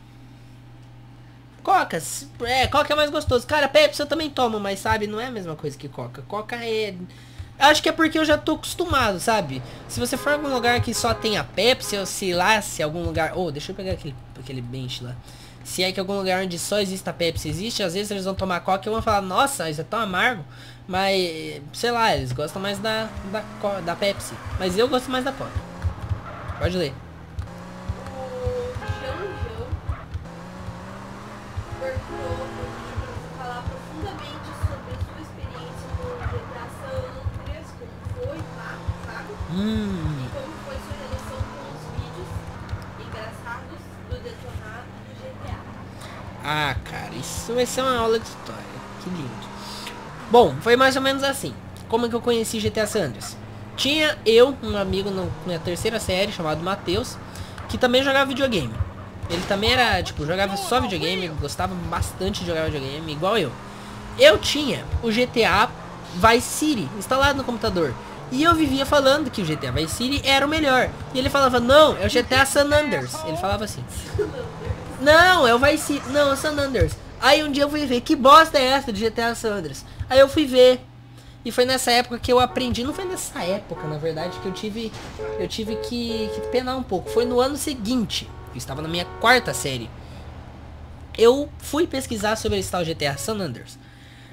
Coca, é, Coca é mais gostoso. Cara, Pepsi eu também tomo, mas sabe, não é a mesma coisa que Coca. Coca é... Acho que é porque eu já tô acostumado, sabe? Se você for em algum lugar que só tem a Pepsi, ou se lá, se algum lugar... Oh, deixa eu pegar aquele, aquele bench lá. Se é que algum lugar onde só existe a Pepsi existe, às vezes eles vão tomar Coca e vão falar, nossa, isso é tão amargo. Mas, sei lá, eles gostam mais da, da, da Pepsi. Mas eu gosto mais da Coca. Pode ler. O Janjão perguntou pra você falar profundamente sobre a sua experiência no G T A San Andreas, como foi, tá? Sabe? Hum. E como foi sua relação com os vídeos engraçados do detonado do G T A. Ah, cara, isso vai ser uma aula de história. Que lindo. Bom, foi mais ou menos assim. Como é que eu conheci G T A San Andreas? Tinha eu, um amigo na minha terceira série, chamado Matheus, que também jogava videogame. Ele também era, tipo, jogava só videogame, gostava bastante de jogar videogame, igual eu. Eu tinha o G T A Vice City instalado no computador. E eu vivia falando que o G T A Vice City era o melhor. E ele falava, não, é o G T A San Andreas. Ele falava assim. Não, é o Vice City. Não, é o San Andreas. Aí um dia eu fui ver, que bosta é essa de G T A San Andreas? Aí eu fui ver. E foi nessa época que eu aprendi. Não foi nessa época, na verdade, que eu tive eu tive que, que penar um pouco. Foi no ano seguinte. Eu estava na minha quarta série. Eu fui pesquisar sobre esse tal G T A San Andreas.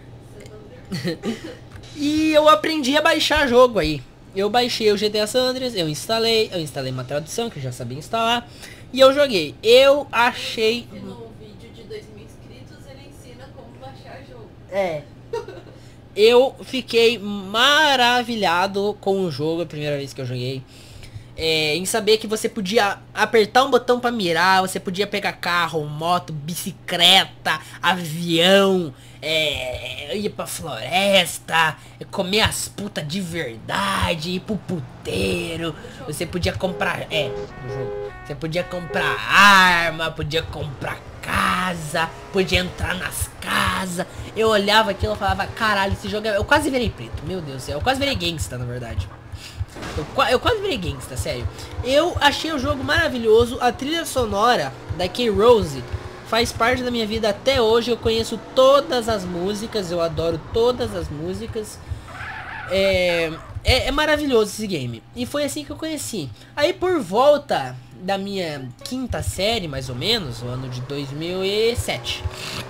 E eu aprendi a baixar jogo aí. Eu baixei o G T A San Andreas, eu instalei, eu instalei uma tradução que eu já sabia instalar. E eu joguei. Eu achei... E no vídeo de dois mil inscritos ele ensina como baixar jogo. É. Eu fiquei maravilhado com o jogo a primeira vez que eu joguei. É, em saber que você podia apertar um botão pra mirar, você podia pegar carro, moto, bicicleta, avião, é, ir pra floresta, comer as putas de verdade, ir pro puteiro. Você podia comprar, é, no jogo. Você podia comprar arma, podia comprar casa, podia entrar nas casas. Eu olhava aquilo e falava, caralho, esse jogo é... Eu quase virei preto, meu Deus do céu. Eu quase virei gangsta, na verdade. Eu, eu quase virei gangsta, sério. Eu achei o jogo maravilhoso. A trilha sonora da K-Rose faz parte da minha vida até hoje. Eu conheço todas as músicas, eu adoro todas as músicas. É, é, é maravilhoso esse game. E foi assim que eu conheci. Aí por volta da minha quinta série, mais ou menos, o ano de dois mil e sete,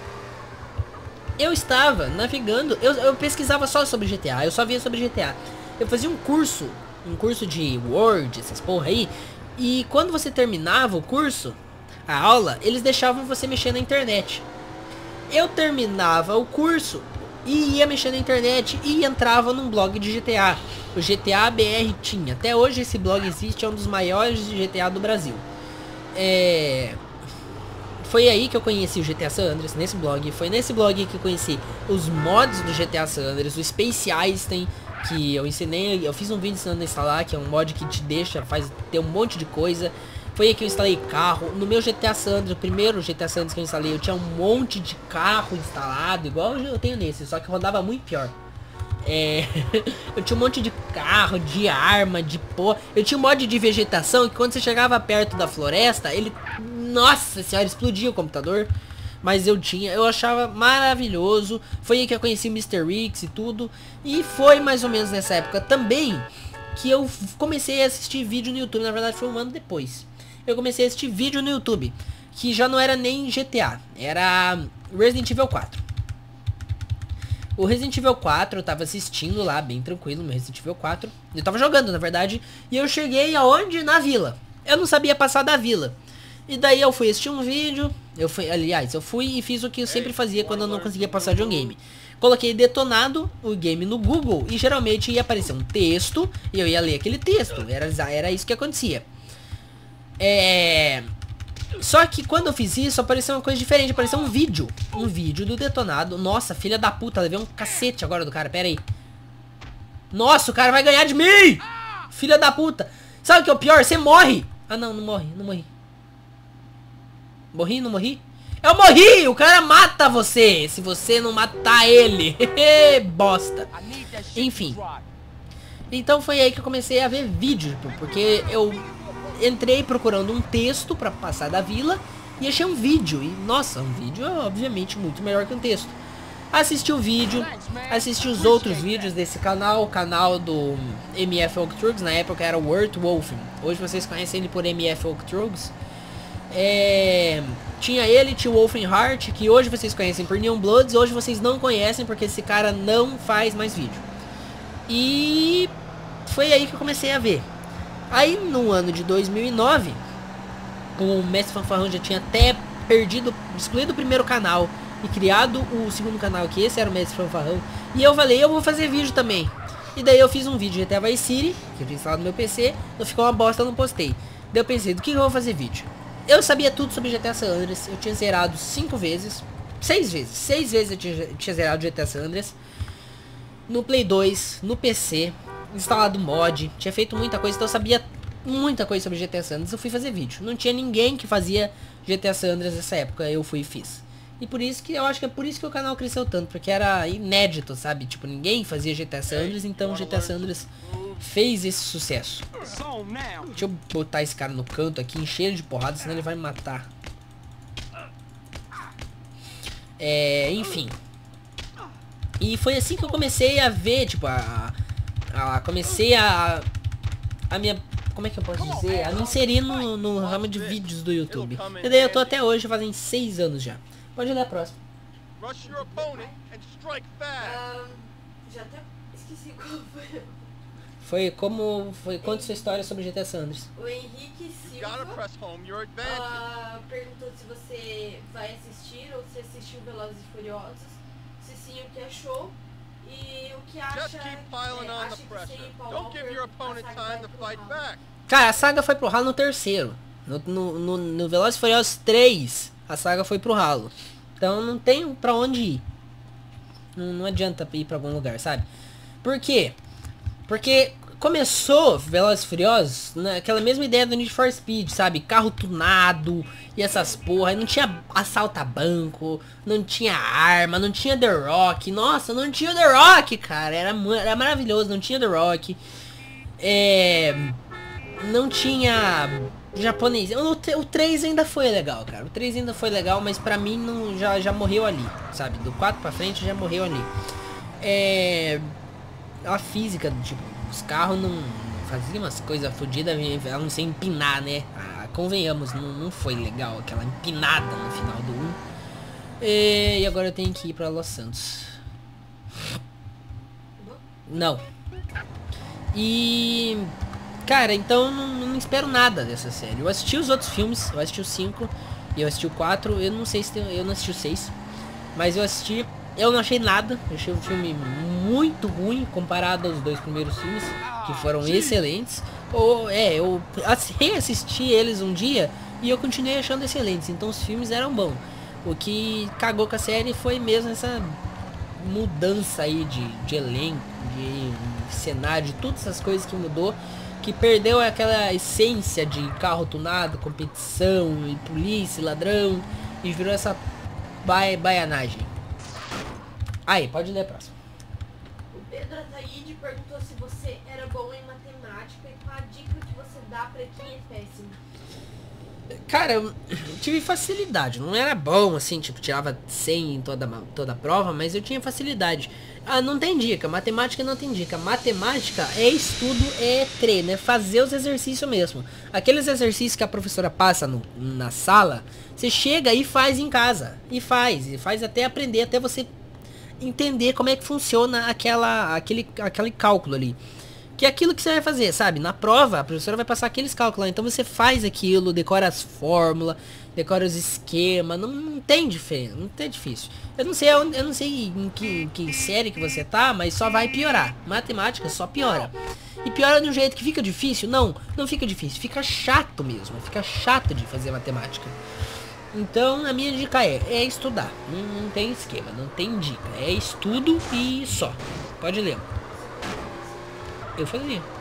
eu estava navegando, eu, eu pesquisava só sobre G T A, eu só via sobre G T A. Eu fazia um curso, um curso de Word, essas porra aí, e quando você terminava o curso, a aula, eles deixavam você mexer na internet. Eu terminava o curso e ia mexer na internet e entrava num blog de G T A. O G T A B R tinha. Até hoje esse blog existe, é um dos maiores de G T A do Brasil. É... Foi aí que eu conheci o G T A San Andreas, nesse blog. Foi nesse blog que eu conheci os mods do G T A San Andreas, o Space Einstein, que eu ensinei, eu fiz um vídeo ensinando a instalar, que é um mod que te deixa, faz ter um monte de coisa. Foi aí que eu instalei carro. No meu G T A San Andreas, o primeiro G T A San Andreas que eu instalei, eu tinha um monte de carro instalado, igual eu tenho nesse, só que rodava muito pior. É, eu tinha um monte de carro, de arma, de pó. Eu tinha um mod de vegetação que quando você chegava perto da floresta, ele... Nossa senhora, explodia o computador. Mas eu tinha, eu achava maravilhoso. Foi aí que eu conheci o mister Rix e tudo. E foi mais ou menos nessa época também que eu comecei a assistir vídeo no YouTube. Na verdade foi um ano depois. Eu comecei a assistir vídeo no YouTube, que já não era nem G T A, era Resident Evil quatro. O Resident Evil quatro eu tava assistindo lá, bem tranquilo, no Resident Evil quatro. Eu tava jogando, na verdade. E eu cheguei aonde? Na vila. Eu não sabia passar da vila. E daí eu fui assistir um vídeo. Eu fui, aliás, eu fui e fiz o que eu sempre fazia quando eu não conseguia passar de um game. Coloquei detonado o game no Google e geralmente ia aparecer um texto e eu ia ler aquele texto. Era, era isso que acontecia. É... Só que quando eu fiz isso, apareceu uma coisa diferente. Apareceu um vídeo. Um vídeo do detonado. Nossa, filha da puta. Levei um cacete agora do cara. Pera aí. Nossa, o cara vai ganhar de mim. Filha da puta. Sabe o que é o pior? Você morre. Ah, não, não morre. Não morri. Morri, não morri? Eu morri. O cara mata você. Se você não matar ele. Bosta. Enfim. Então foi aí que eu comecei a ver vídeo. Porque eu... entrei procurando um texto pra passar da vila e achei um vídeo. E, nossa, um vídeo é obviamente muito melhor que um texto. Assisti o vídeo, assisti os outros vídeos desse canal, o canal do M F Octrugs, na época era Word Wolfen. Hoje vocês conhecem ele por M F Octrugs. É... Tinha ele, tinha o Wolfenheart, que hoje vocês conhecem por Neon Bloods, hoje vocês não conhecem porque esse cara não faz mais vídeo. E foi aí que eu comecei a ver. Aí no ano de dois mil e nove, o Mestre Fanfarrão já tinha até perdido, excluído o primeiro canal e criado o segundo canal, que esse era o Mestre Fanfarrão. E eu falei, eu vou fazer vídeo também. E daí eu fiz um vídeo de G T A Vice City, que eu tinha instalado no meu P C, não ficou uma bosta, eu não postei. Daí eu pensei, do que eu vou fazer vídeo? Eu sabia tudo sobre G T A San Andreas, eu tinha zerado cinco vezes, seis vezes, seis vezes eu tinha, tinha zerado G T A San Andreas. No Play dois, no P C... instalado mod, tinha feito muita coisa, então eu sabia muita coisa sobre G T A San Andreas. Eu fui fazer vídeo, não tinha ninguém que fazia G T A San Andreas nessa época, eu fui e fiz. E por isso que eu acho que é por isso que o canal cresceu tanto, porque era inédito, sabe? Tipo, ninguém fazia G T A San Andreas, então G T A San Andreas fez esse sucesso. Deixa eu botar esse cara no canto aqui, encher ele de porrada, senão ele vai me matar. É, enfim. E foi assim que eu comecei a ver, tipo, a... a comecei a... A minha... Como é que eu posso dizer? A me inserir no, no ramo de vídeos do YouTube. E daí eu tô até hoje, fazem seis anos já. Pode ler a próxima. Um, Já até esqueci qual foi. Foi como... Foi, conta sua história sobre G T A San Andreas. O Henrique Silva uh, perguntou se você vai assistir ou se assistiu Velozes e Furiosos. Se sim, o que achou. E o que acha... É, acha que sem Paul Walker, a saga vai pro ralo. Cara, a saga foi pro ralo no terceiro. No, no, no, no Velozes e Furiosos três, a saga foi pro ralo. Então não tem pra onde ir. Não, não adianta ir pra algum lugar, sabe? Por quê? Porque começou Velozes e Furiosos naquela mesma ideia do Need for Speed, sabe? Carro tunado e essas porra. Não tinha assalto a banco, não tinha arma, não tinha The Rock. Nossa, não tinha The Rock, cara. Era, era maravilhoso, não tinha The Rock. É... Não tinha japonês. O, o três ainda foi legal, cara. O três ainda foi legal, mas pra mim não, já, já morreu ali, sabe? Do quatro pra frente já morreu ali. É... A física, tipo, os carros não faziam umas coisas fodidas, ela não sei empinar, né? Ah, convenhamos, não, não foi legal aquela empinada no final do um. E, e agora eu tenho que ir pra Los Santos. Não. E... Cara, então não, não espero nada dessa série. Eu assisti os outros filmes, eu assisti o cinco e eu assisti o quatro, eu não sei se tem, eu não assisti o seis, mas eu assisti, eu não achei nada, eu achei um filme muito ruim comparado aos dois primeiros filmes, que foram excelentes. Ou, é, eu reassisti eles um dia e eu continuei achando excelentes, então os filmes eram bons. O que cagou com a série foi mesmo essa mudança aí de, de elenco, de cenário, de todas essas coisas que mudou, que perdeu aquela essência de carro tunado, competição, e polícia, ladrão, e virou essa ba baianagem. Aí, pode ler a próxima. O Pedro Ataíde perguntou se você era bom em matemática e qual a dica que você dá pra quem é péssimo. Cara, eu tive facilidade, não era bom assim, tipo, tirava cem em toda, toda a prova, mas eu tinha facilidade. Ah, não tem dica, matemática não tem dica. Matemática é estudo, é treino, é fazer os exercícios mesmo. Aqueles exercícios que a professora passa no, na sala, você chega e faz em casa. E faz, e faz até aprender, até você entender como é que funciona aquela, aquele, aquele cálculo ali. Que é aquilo que você vai fazer, sabe? Na prova, a professora vai passar aqueles cálculos lá. Então você faz aquilo, decora as fórmulas, decora os esquemas. Não, não tem diferença, não tem difícil. Eu não sei, eu, eu não sei em que, em que série que você tá, mas só vai piorar. Matemática só piora. E piora de um jeito que fica difícil? Não, não fica difícil. Fica chato mesmo. Fica chato de fazer matemática. Então a minha dica é, é estudar. Não, não tem esquema, não tem dica. É estudo e só. Pode ler. Eu fazia. E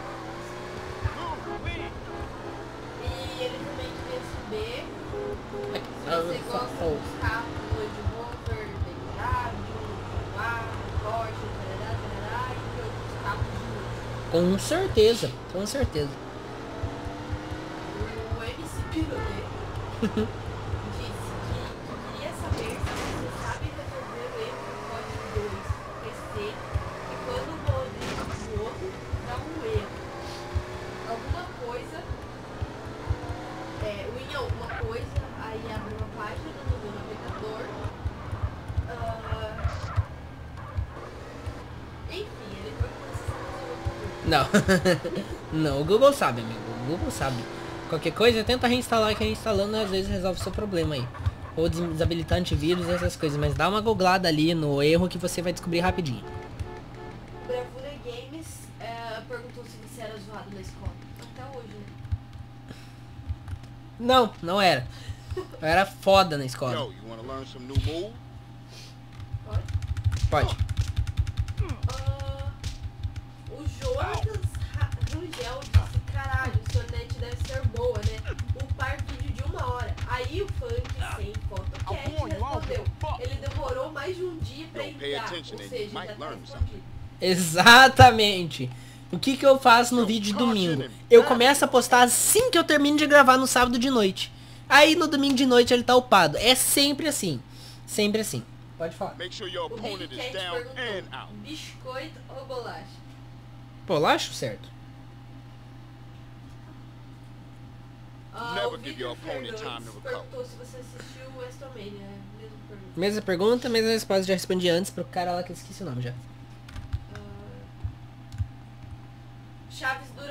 ele também queria saber se você gosta dos carros de motor, BMW, Jaguar, Porsche, tarará, tarará, e outros carros de luxo. Com certeza, com certeza. O M C Pirulê disse que queria saber se você sabe resolver o erro do código dois P C e quando o Rodrigo do outro dá um erro. Alguma coisa, é, o em alguma coisa, aí abre uma página no meu navegador. Uh, enfim, ele foi começar a fazer o Não, não, o Google sabe, amigo, o Google sabe. Qualquer coisa, tenta reinstalar, que reinstalando às vezes resolve o seu problema aí. Ou desabilitar antivírus e essas coisas, mas dá uma googlada ali no erro que você vai descobrir rapidinho. Bravura Games é, perguntou se você era zoado na escola. Até hoje, né? Não, não era. Eu era foda na escola. Yo, you wanna learn some new move? Pode? Pode. Uh, o Jonas Rangel disse, caralho, sua net deve ser boa, né? Upar vídeo de uma hora. Aí o funk sem photocast respondeu, ele demorou mais de um dia pra entrar, ou seja, já tá respondido. Exatamente. O que que eu faço no vídeo de domingo? Eu começo a postar assim que eu termino de gravar no sábado de noite. Aí no domingo de noite ele tá upado. É sempre assim. Sempre assim. Pode falar. Make sure your O opponent Big is Cat down and perguntou, out. biscoito ou bolacha? Bolacha, certo? Ah, Never o give Victor your opponent Fernandes time to recover. perguntou se você assistiu o WrestleMania, é a mesma pergunta. Mesma pergunta, mesma resposta. Já respondi antes pro cara lá que eu esqueci o nome já. Ah,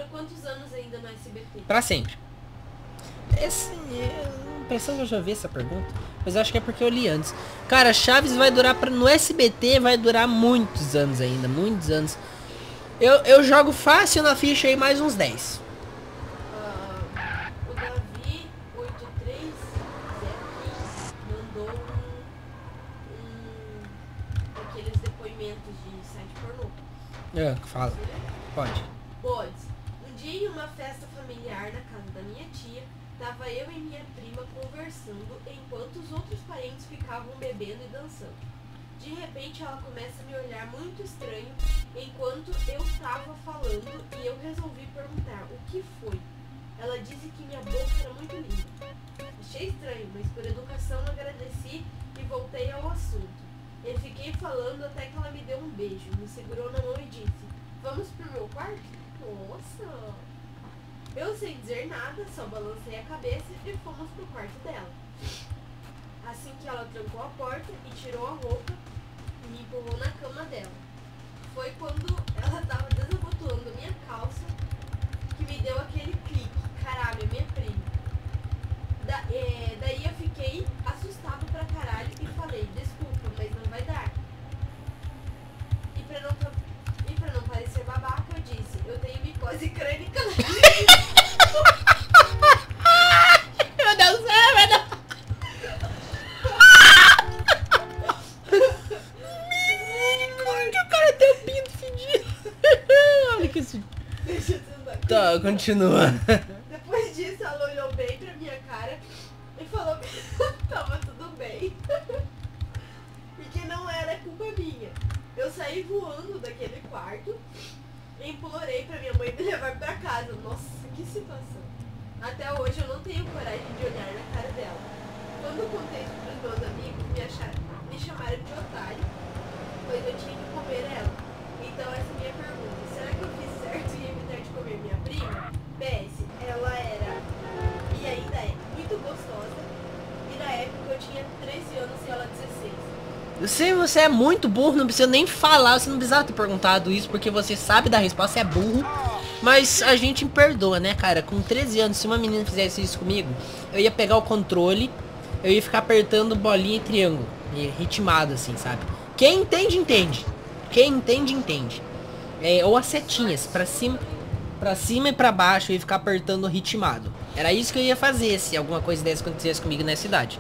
quantos anos ainda no S B T? Pra sempre. Esse, a impressão que eu já vi essa pergunta, mas eu acho que é porque eu li antes. Cara, Chaves vai durar pra, no S B T vai durar muitos anos ainda, muitos anos. Eu, eu jogo fácil na ficha aí mais uns dez. Uh, o Davi oito três mandou um, um aqueles depoimentos de site pornô. É, fala. Pode. Bodes. Um dia em uma festa familiar na casa da minha tia, tava eu e minha prima conversando enquanto os outros parentes ficavam bebendo e dançando. De repente ela começa a me olhar muito estranho enquanto eu tava falando e eu resolvi perguntar o que foi. Ela disse que minha boca era muito linda. Achei estranho, mas por educação agradeci e voltei ao assunto. Eu fiquei falando até que ela me deu um beijo, me segurou na mão e disse: vamos pro meu quarto? Nossa! Eu sem dizer nada, só balancei a cabeça e fomos pro quarto dela. Assim que ela trancou a porta e tirou a roupa, me empurrou na cama dela. Foi quando ela tava desabotoando a minha calça que me deu aquele clique. Caralho, é minha prima. Da, é, daí eu fiquei assustado pra caralho e falei: desculpa, mas não vai dar. E pra não, e pra não parecer babaca, eu disse: eu tenho micose crânica na gente. Meu Deus do céu, meu Deus. O cara tem o pinto fedido. Olha que isso. Deixa eu tentar. Tá, continua. Depois disso, ela olhou bem pra minha cara e falou que tava tudo bem. E que não era culpa minha. Eu saí voando daquele quarto e implorei pra minha mãe me levar pra casa. Nossa, que situação. Até hoje eu não tenho coragem de olhar na cara dela. Quando eu contei isso pros meus amigos, me, acharam, me chamaram de otário, pois eu tinha que comer ela. Então essa é a minha pergunta: será que eu fiz certo em evitar de comer minha prima? P S, ela era e ainda é muito gostosa. E na época eu tinha treze anos e ela dezesseis. Eu sei, você é muito burro, não precisa nem falar, você não precisava ter perguntado isso, porque você sabe da resposta, você é burro. Mas a gente me perdoa, né, cara? Com treze anos, se uma menina fizesse isso comigo, eu ia pegar o controle, eu ia ficar apertando bolinha e triângulo, e ritmado assim, sabe? Quem entende, entende. Quem entende, entende. É, ou as setinhas, pra cima, pra cima e pra baixo, eu ia ficar apertando ritmado. Era isso que eu ia fazer se alguma coisa dessa acontecesse comigo nessa idade.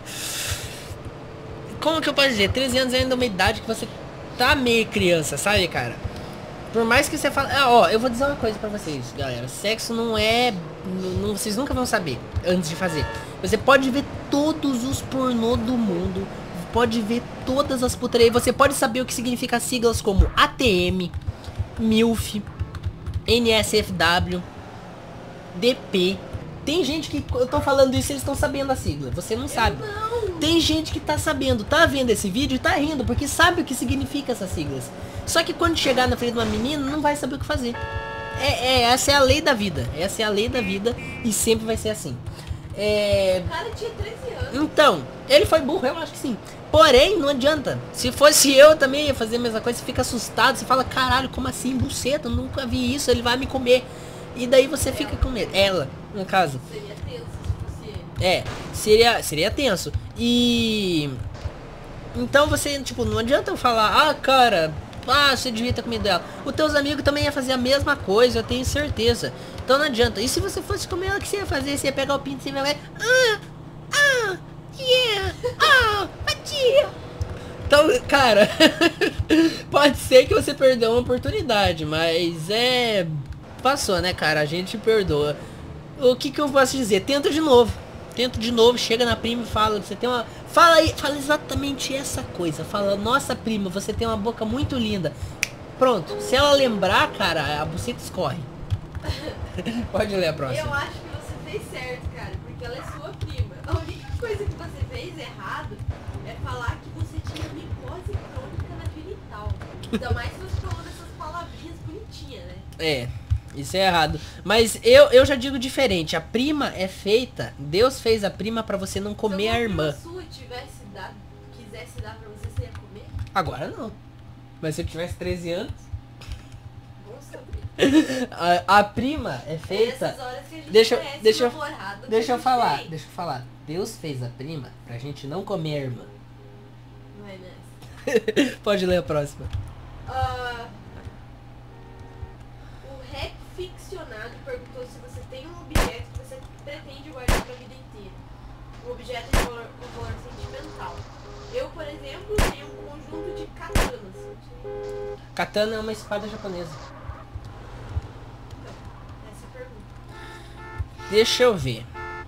Como que eu posso dizer? treze anos é ainda uma idade que você tá meio criança, sabe, cara? Por mais que você fale... Ah, ó, eu vou dizer uma coisa pra vocês, galera. Sexo não é... Não, vocês nunca vão saber antes de fazer. Você pode ver todos os pornô do mundo. Pode ver todas as putarias. Você pode saber o que significa siglas como A T M, MILF, N S F W, D P. Tem gente que... Eu tô falando isso e eles estão sabendo a sigla. Você não sabe. Não. Tem gente que tá sabendo, tá vendo esse vídeo e tá rindo, porque sabe o que significa essas siglas. Só que quando chegar na frente de uma menina, não vai saber o que fazer. É, é, essa é a lei da vida. Essa é a lei da vida e sempre vai ser assim. É... O cara tinha treze anos. Então, ele foi burro, eu acho que sim. Porém, não adianta. Se fosse eu, eu também ia fazer a mesma coisa. Você fica assustado, você fala: caralho, como assim, buceta? Eu nunca vi isso, ele vai me comer. E daí você fica com medo. Ela, no caso. Seria tenso se fosse ele. É, seria, seria tenso. E... Então você, tipo, não adianta eu falar: ah, cara, ah, você devia ter comido ela. Os teus amigos também iam fazer a mesma coisa, eu tenho certeza. Então não adianta. E se você fosse comer ela, o que você ia fazer? Você ia pegar o pinto e você ia vai... Ah, ah, yeah, ah, tia. Então, cara, pode ser que você perdeu uma oportunidade, mas é... Passou, né, cara? A gente perdoa. O que que eu posso dizer? Tenta de novo. Tenta de novo, chega na prima e fala: você tem uma... Fala aí, fala exatamente essa coisa. Fala: nossa, prima, você tem uma boca muito linda. Pronto. Se ela lembrar, cara, a buceta escorre. Pode ler a próxima. Eu acho que você fez certo, cara, porque ela é sua prima. A única coisa que você fez errado é falar que você tinha micose crônica na genital. Ainda mais se você falou dessas palavrinhas bonitinhas, né? É, isso é errado. Mas eu, eu já digo diferente. A prima é feita, Deus fez a prima pra você não comer a irmã. Se uma prima sua tivesse dado, quisesse dar pra você, você ia comer? Agora não. Mas se eu tivesse treze anos... Bom saber. a, a prima é feita... Deixa, deixa, eu, deixa eu falar, deixa eu falar. Deus fez a prima pra gente não comer a irmã. Não é nessa. Pode ler a próxima. Uh, o rap ficcionado perguntou se você tem um objeto que você pretende guardar pra vida inteira. Um objeto de valor, com valor sentimental. Eu, por exemplo, tenho um conjunto de katanas. Katana é uma espada japonesa. Então, essa é a pergunta. Deixa eu ver.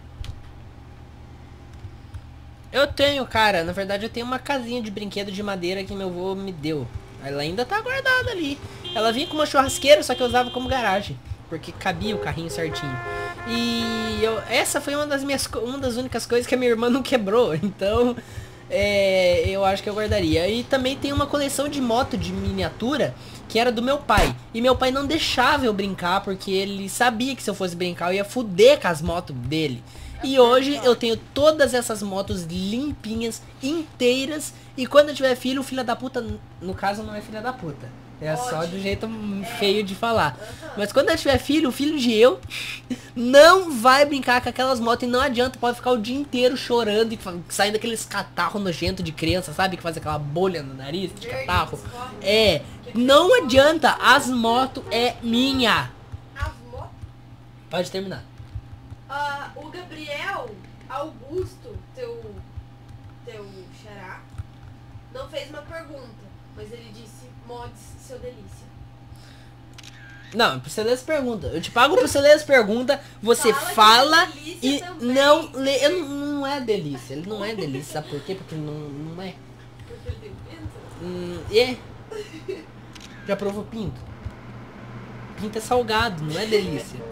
Eu tenho, cara, na verdade eu tenho uma casinha de brinquedo de madeira que meu avô me deu. Ela ainda tá guardada ali. Ela vinha com uma churrasqueira, só que eu usava como garagem, porque cabia o carrinho certinho. E eu, essa foi uma das minhas, uma das únicas coisas que a minha irmã não quebrou. Então, é, eu acho que eu guardaria. E também tem uma coleção de moto de miniatura que era do meu pai. E meu pai não deixava eu brincar, porque ele sabia que se eu fosse brincar eu ia fuder com as motos dele. E hoje eu tenho todas essas motos limpinhas, inteiras. E quando eu tiver filho, o filho da puta, no caso não é filha da puta. É Ótimo. Só do jeito feio de falar. Uhum. Mas quando eu tiver filho, o filho de eu não vai brincar com aquelas motos. E não adianta, pode ficar o dia inteiro chorando e saindo aqueles catarros nojentos de criança, sabe? Que faz aquela bolha no nariz de catarro. É, não adianta, as motos é minha. As motos? Pode terminar. Uh, o Gabriel Augusto, teu, teu xará, não fez uma pergunta, mas ele disse mods seu delícia. Não, pra você ler as perguntas. Eu te pago pra você ler as perguntas, você fala, fala e também. Não lê. Eu, não é delícia, ele não é delícia, sabe por quê? Porque não, não é. Porque ele tem pinto? Hum, é. Já provou pinto? Pinto é salgado, não é delícia.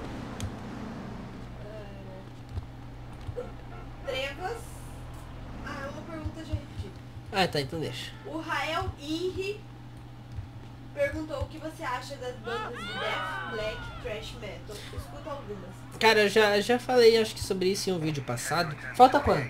Trevas. Ah, é uma pergunta já repetida. Ah, tá, então deixa. O Rael Inri perguntou o que você acha das bandas de death, black, thrash metal. Escuta algumas. Cara, eu já, já falei, acho que sobre isso em um vídeo passado. Falta quanto?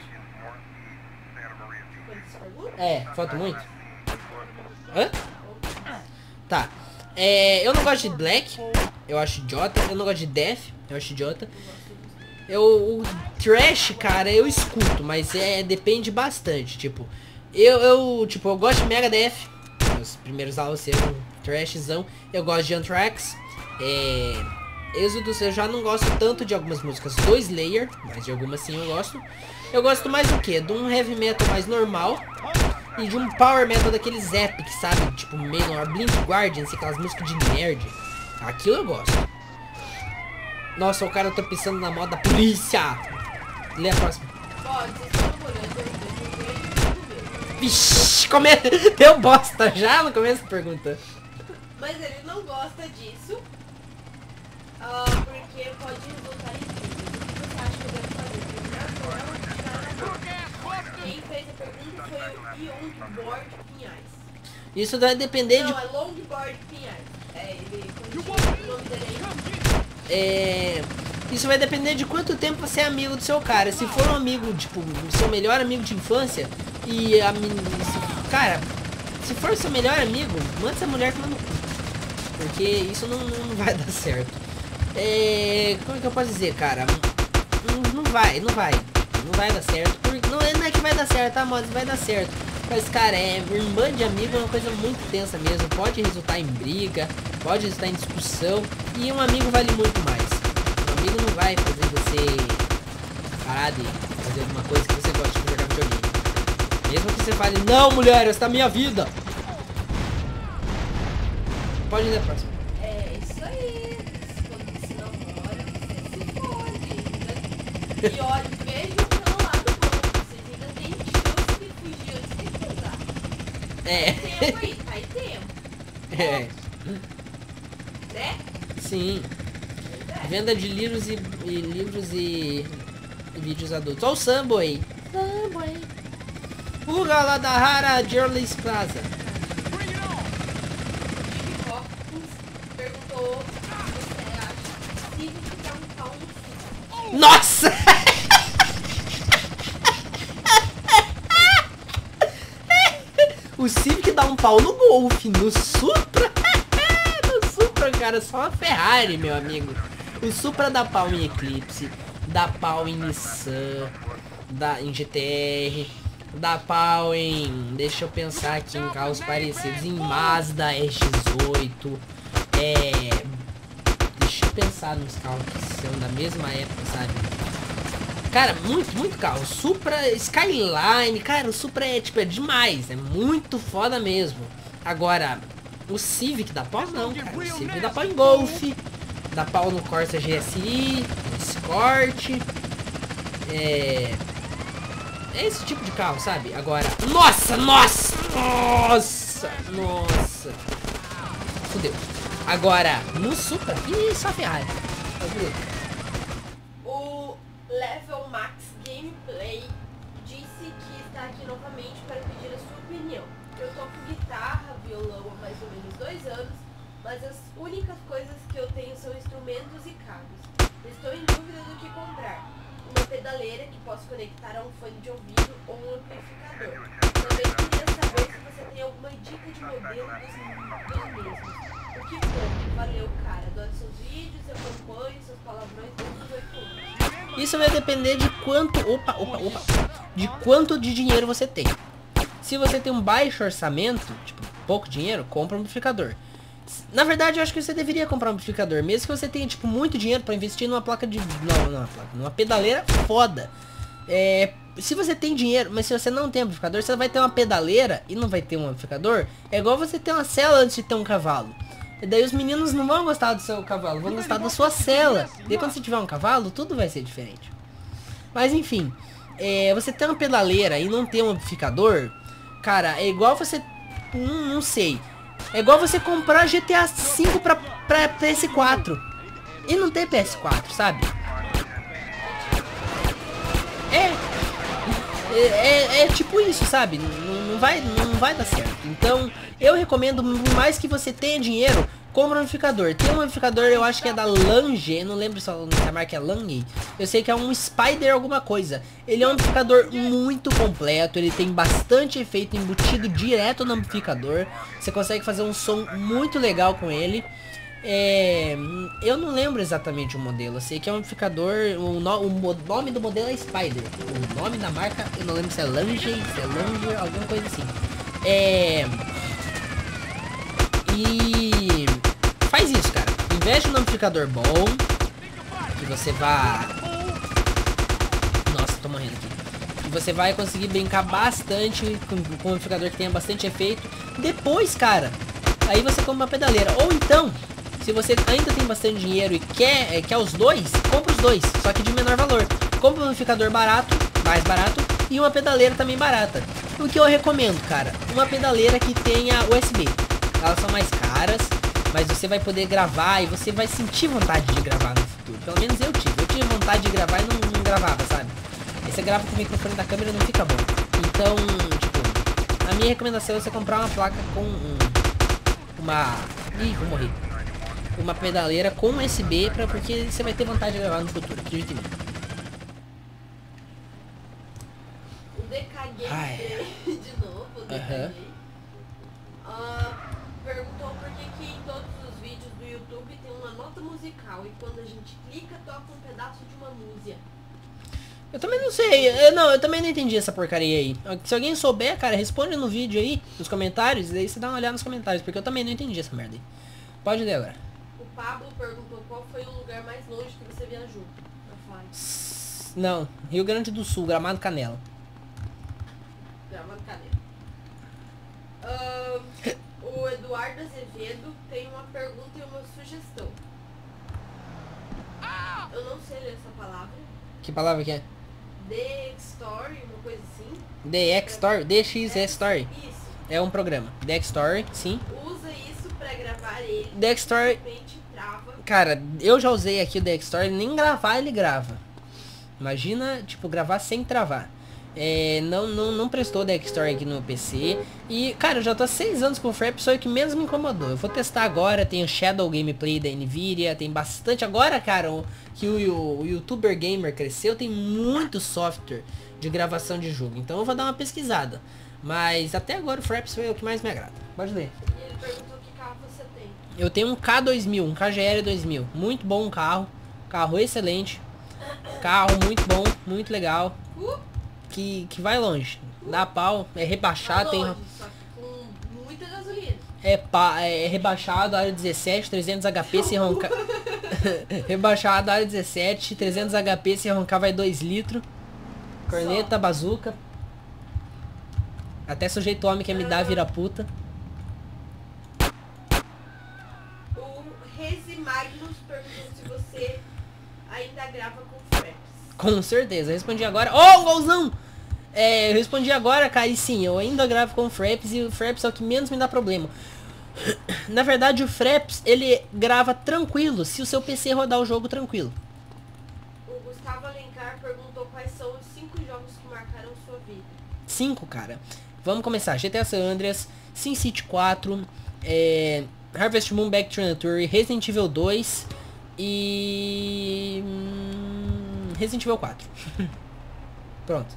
Quantas perguntas? É, falta muito? Hã? Tá. É, eu não gosto de black, eu acho idiota. Eu não gosto de death, eu acho idiota. Eu, o trash, cara, eu escuto, mas é, depende bastante, tipo, eu, eu, tipo, eu gosto de Megadeth, os primeiros álbuns serão trashzão, eu gosto de Anthrax, é, Exodus, eu já não gosto tanto de algumas músicas do Slayer, mas de algumas sim eu gosto, eu gosto mais do que? De um heavy metal mais normal, e de um power metal daqueles epic, sabe, tipo, Manowar, Blind Guardian, aquelas músicas de nerd, aquilo eu gosto. Nossa, o cara tá pensando na moda polícia. Lê a próxima. Pode, vocês estão olhando. Vixe, come... deu bosta já no começo da pergunta. Mas ele não gosta disso. Uh, porque pode resultar em tudo. O que você acha que eu devo fazer? Terminar com ela ou tirar na boca? Quem fez a pergunta foi o Longboard Pinhais. Isso vai depender não, de... Não, é Longboard Pinhais. É, ele... O nome dele é... É, isso vai depender de quanto tempo você é amigo do seu cara. Se for um amigo, tipo, seu melhor amigo de infância e a menina, cara, se for seu melhor amigo, manda essa mulher tomar no cu, porque isso não, não vai dar certo. É, como é que eu posso dizer, cara? Não, não vai, não vai, não vai dar certo. Porque não é, não é que vai dar certo, tá, moça? Vai dar certo. Mas, cara, é, irmã de amigo é uma coisa muito tensa mesmo. Pode resultar em briga, pode resultar em discussão. E um amigo vale muito mais. Um amigo não vai fazer você parar de fazer alguma coisa que você gosta de jogar videogame. Mesmo que você fale, não, mulher, essa é a minha vida. Pode ler a próxima. É isso aí. Quando você namora, você se fode. E olha, veja pelo lado bom. Vocês ainda têm chance de fugir antes de casar. É. Tem tempo aí, tá aí tempo. É. Né? Sim. Venda de livros e, e livros e, e vídeos adultos. Olha o Samboy. Samboy. Uga lá da Hara Jurlis Plaza. Perguntou se você acha que dá um pau no filho. Nossa! O Civic dá um pau no Golf, no Supra. No Supra, cara, só uma Ferrari, meu amigo. O Supra dá pau em Eclipse, dá pau em Nissan, dá em G T R, dá pau em... Deixa eu pensar aqui em carros parecidos, em Mazda E X oito, é... Deixa eu pensar nos carros que são da mesma época, sabe? Cara, muito, muito carro. Supra, Skyline, cara, o Supra é, tipo, é demais, é muito foda mesmo. Agora, o Civic dá pau não, cara. O Civic dá pau em Golf, dá pau no Corsa G S I, no Escort, é... É esse tipo de carro, sabe? Agora, nossa, nossa, nossa, nossa. Fudeu. Agora, no Supra, ih, só Ferrari. O Level Max Gameplay disse que está aqui novamente para pedir a sua opinião. Eu toco guitarra, violão há mais ou menos dois anos, mas as únicas coisas que eu tenho são instrumentos e cabos. Estou em dúvida do que comprar. Uma pedaleira que posso conectar a um fone de ouvido ou um amplificador. Também queria saber se você tem alguma dica de modelo dos, dos mesmos. O que for? Valeu, cara. Adoro seus vídeos, eu acompanho seus palavrões desde os oito anos. Isso vai depender de quanto... Opa, opa, opa. De quanto de dinheiro você tem. Se você tem um baixo orçamento, tipo, pouco dinheiro, compra um amplificador. Na verdade, eu acho que você deveria comprar um amplificador, mesmo que você tenha, tipo, muito dinheiro pra investir numa placa de... Não, não, placa, numa pedaleira foda. É... Se você tem dinheiro, mas se você não tem amplificador, você vai ter uma pedaleira e não vai ter um amplificador. É igual você ter uma sela antes de ter um cavalo. E daí os meninos não vão gostar do seu cavalo, vão gostar da sua sela. E quando você tiver um cavalo, tudo vai ser diferente. Mas enfim, é... você ter uma pedaleira e não ter um amplificador, cara, é igual você... Não, não sei... É igual você comprar G T A cinco pra, pra P S quatro e não ter P S quatro, sabe? É, é, é, é tipo isso, sabe? Não, não, vai, não vai dar certo. Então, eu recomendo, mais que você tenha dinheiro, compra um amplificador. Tem um amplificador, eu acho que é da Lange, eu não lembro se a marca é Lange. Eu sei que é um Spider alguma coisa. Ele é um amplificador muito completo, ele tem bastante efeito embutido direto no amplificador. Você consegue fazer um som muito legal com ele. É, eu não lembro exatamente o modelo, eu sei que é um amplificador, o, no, o nome do modelo é Spider. O nome da marca, eu não lembro se é Lange, se é Lange, alguma coisa assim. É... E... Faz isso, cara. Investe num amplificador bom, que você vai... Nossa, tô morrendo aqui. Que você vai conseguir brincar bastante com, com um amplificador que tenha bastante efeito. Depois, cara, aí você compra uma pedaleira. Ou então, se você ainda tem bastante dinheiro e quer, é, quer os dois, compra os dois, só que de menor valor. Compra um amplificador barato, mais barato, e uma pedaleira também barata. O que eu recomendo, cara, uma pedaleira que tenha U S B. Elas são mais caras, mas você vai poder gravar e você vai sentir vontade de gravar no futuro. Pelo menos eu tive. Eu tive vontade de gravar e não, não gravava, sabe? Aí você grava com o microfone da câmera e não fica bom. Então, tipo, a minha recomendação é você comprar uma placa com um, uma... Ih, vou morrer. Uma pedaleira com U S B, pra, porque você vai ter vontade de gravar no futuro, acredite em mim. O D K Game de novo, o D K Game. Uh, perguntou por que que em todos os vídeos do YouTube tem uma nota musical e quando a gente clica toca um pedaço de uma música. Eu também não sei, eu, não, eu também não entendi essa porcaria aí. Se alguém souber, cara, responde no vídeo aí, nos comentários, e aí você dá uma olhada nos comentários, porque eu também não entendi essa merda aí. Pode ler agora. O Pablo perguntou qual foi o lugar mais longe que você viajou. Não, Rio Grande do Sul, Gramado Canela. Gramado Canela. Uh, o Eduardo Azevedo tem uma pergunta e uma sugestão. Eu não sei ler essa palavra. Que palavra que é? D X Story, uma coisa assim. D X Story? D X Story. Isso. É um programa. D X Story, sim. Usa isso pra gravar ele. D X Story. Trava. Cara, eu já usei aqui o D X Story, nem gravar ele grava. Imagina, tipo, gravar sem travar. É, não, não, não prestou D X Story aqui no P C. E, cara, eu já tô há seis anos com o Fraps, foi o que menos me incomodou. Eu vou testar agora, tem o Shadow Gameplay da Nvidia, tem bastante. Agora, cara, o, que o, o, o YouTuber Gamer cresceu, tem muito software de gravação de jogo. Então eu vou dar uma pesquisada. Mas até agora o Fraps foi o que mais me agrada. Pode ler. Ele perguntou que carro você tem. Eu tenho um K dois mil, um K G L dois mil. Muito bom carro. Carro excelente. Carro muito bom, muito legal. Que, que vai longe. Dá pau, é rebaixado, Vai tem... longe, só que com muita gasolina. É, pa, é rebaixado, área dezessete, trezentos H P, se roncar... rebaixado, área dezessete, trezentos H P, se roncar vai dois litros. Corneta, bazuca. Até sujeito homem quer me dar vira puta. O Rezi Magnus perguntou se você ainda grava com Fraps. Com certeza, eu respondi agora. Oh, um golzão! É, eu respondi agora, cara, e sim, eu ainda gravo com o Fraps e o Fraps é o que menos me dá problema. Na verdade, o Fraps, ele grava tranquilo, se o seu P C rodar o jogo tranquilo. O Gustavo Alencar perguntou quais são os cinco jogos que marcaram sua vida. Cinco, cara. Vamos começar. G T A San Andreas, SimCity quatro, é, Harvest Moon Back to Nature, Resident Evil dois e... Hum, Resident Evil quatro. Pronto.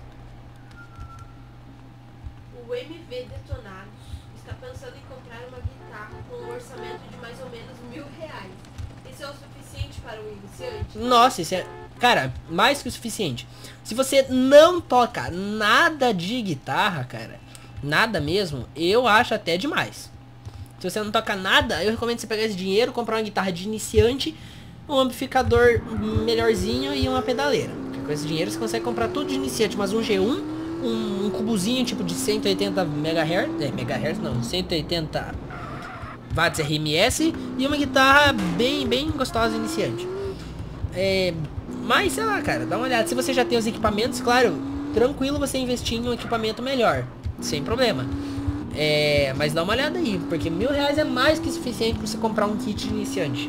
O M V Detonados está pensando em comprar uma guitarra com um orçamento de mais ou menos mil reais. Isso é o suficiente para um iniciante? Nossa, isso é... Cara, mais que o suficiente. Se você não toca nada de guitarra, cara, nada mesmo, eu acho até demais. Se você não toca nada, eu recomendo você pegar esse dinheiro, comprar uma guitarra de iniciante, um amplificador melhorzinho e uma pedaleira. Com esse dinheiro você consegue comprar tudo de iniciante, mas um G um, um, um cubozinho tipo de cento e oitenta megahertz, é, megahertz não, cento e oitenta watts R M S e uma guitarra bem, bem gostosa iniciante. É, mas, sei lá, cara, dá uma olhada. Se você já tem os equipamentos, claro, tranquilo você investir em um equipamento melhor, sem problema. É, mas dá uma olhada aí, porque mil reais é mais que suficiente para você comprar um kit de iniciante.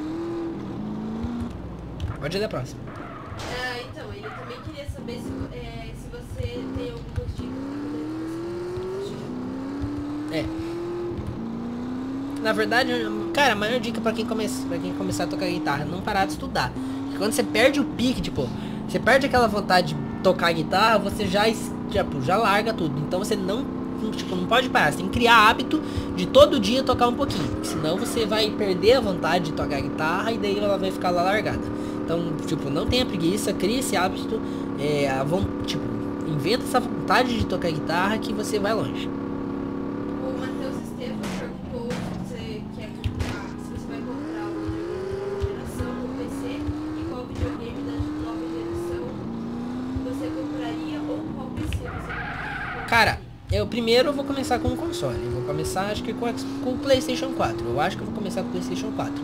Pode ir da próxima. É, então, ele também queria saber se, é, se você tem algumas dicas para poder. É. Na verdade, cara, a maior dica pra quem, come... pra quem começar a tocar guitarra, não parar de estudar. Porque quando você perde o pique, tipo, você perde aquela vontade de tocar guitarra, você já, tipo, já larga tudo. Então você não, tipo, não pode parar. Você tem que criar hábito de todo dia tocar um pouquinho. Senão você vai perder a vontade de tocar guitarra e daí ela vai ficar lá largada. Então, tipo, não tenha preguiça, crie esse hábito, é, a vo... tipo, inventa essa vontade de tocar guitarra que você vai longe. O Matheus Estevam perguntou se você quer comprar, se você vai comprar o videogame da nova geração no P C e qual videogame da nova geração você compraria ou qual P C você compraria. Cara, eu primeiro eu vou começar com o console. Eu vou começar, acho que com, com o PlayStation quatro. Eu acho que eu vou começar com o PlayStation quatro.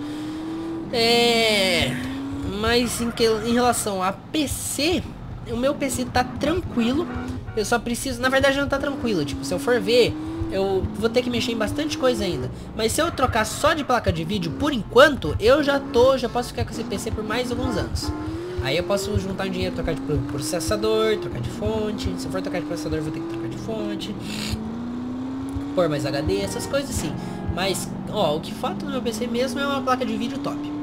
É... Mas em, que, em relação a P C, o meu P C tá tranquilo. Eu só preciso... Na verdade não tá tranquilo. Tipo, se eu for ver, eu vou ter que mexer em bastante coisa ainda. Mas se eu trocar só de placa de vídeo, por enquanto, eu já tô... Já posso ficar com esse P C por mais alguns anos. Aí eu posso juntar um dinheiro, trocar de processador, trocar de fonte. Se eu for trocar de processador, eu vou ter que trocar de fonte. Pôr mais H D, essas coisas assim. Mas, ó, o que falta no meu P C mesmo é uma placa de vídeo top.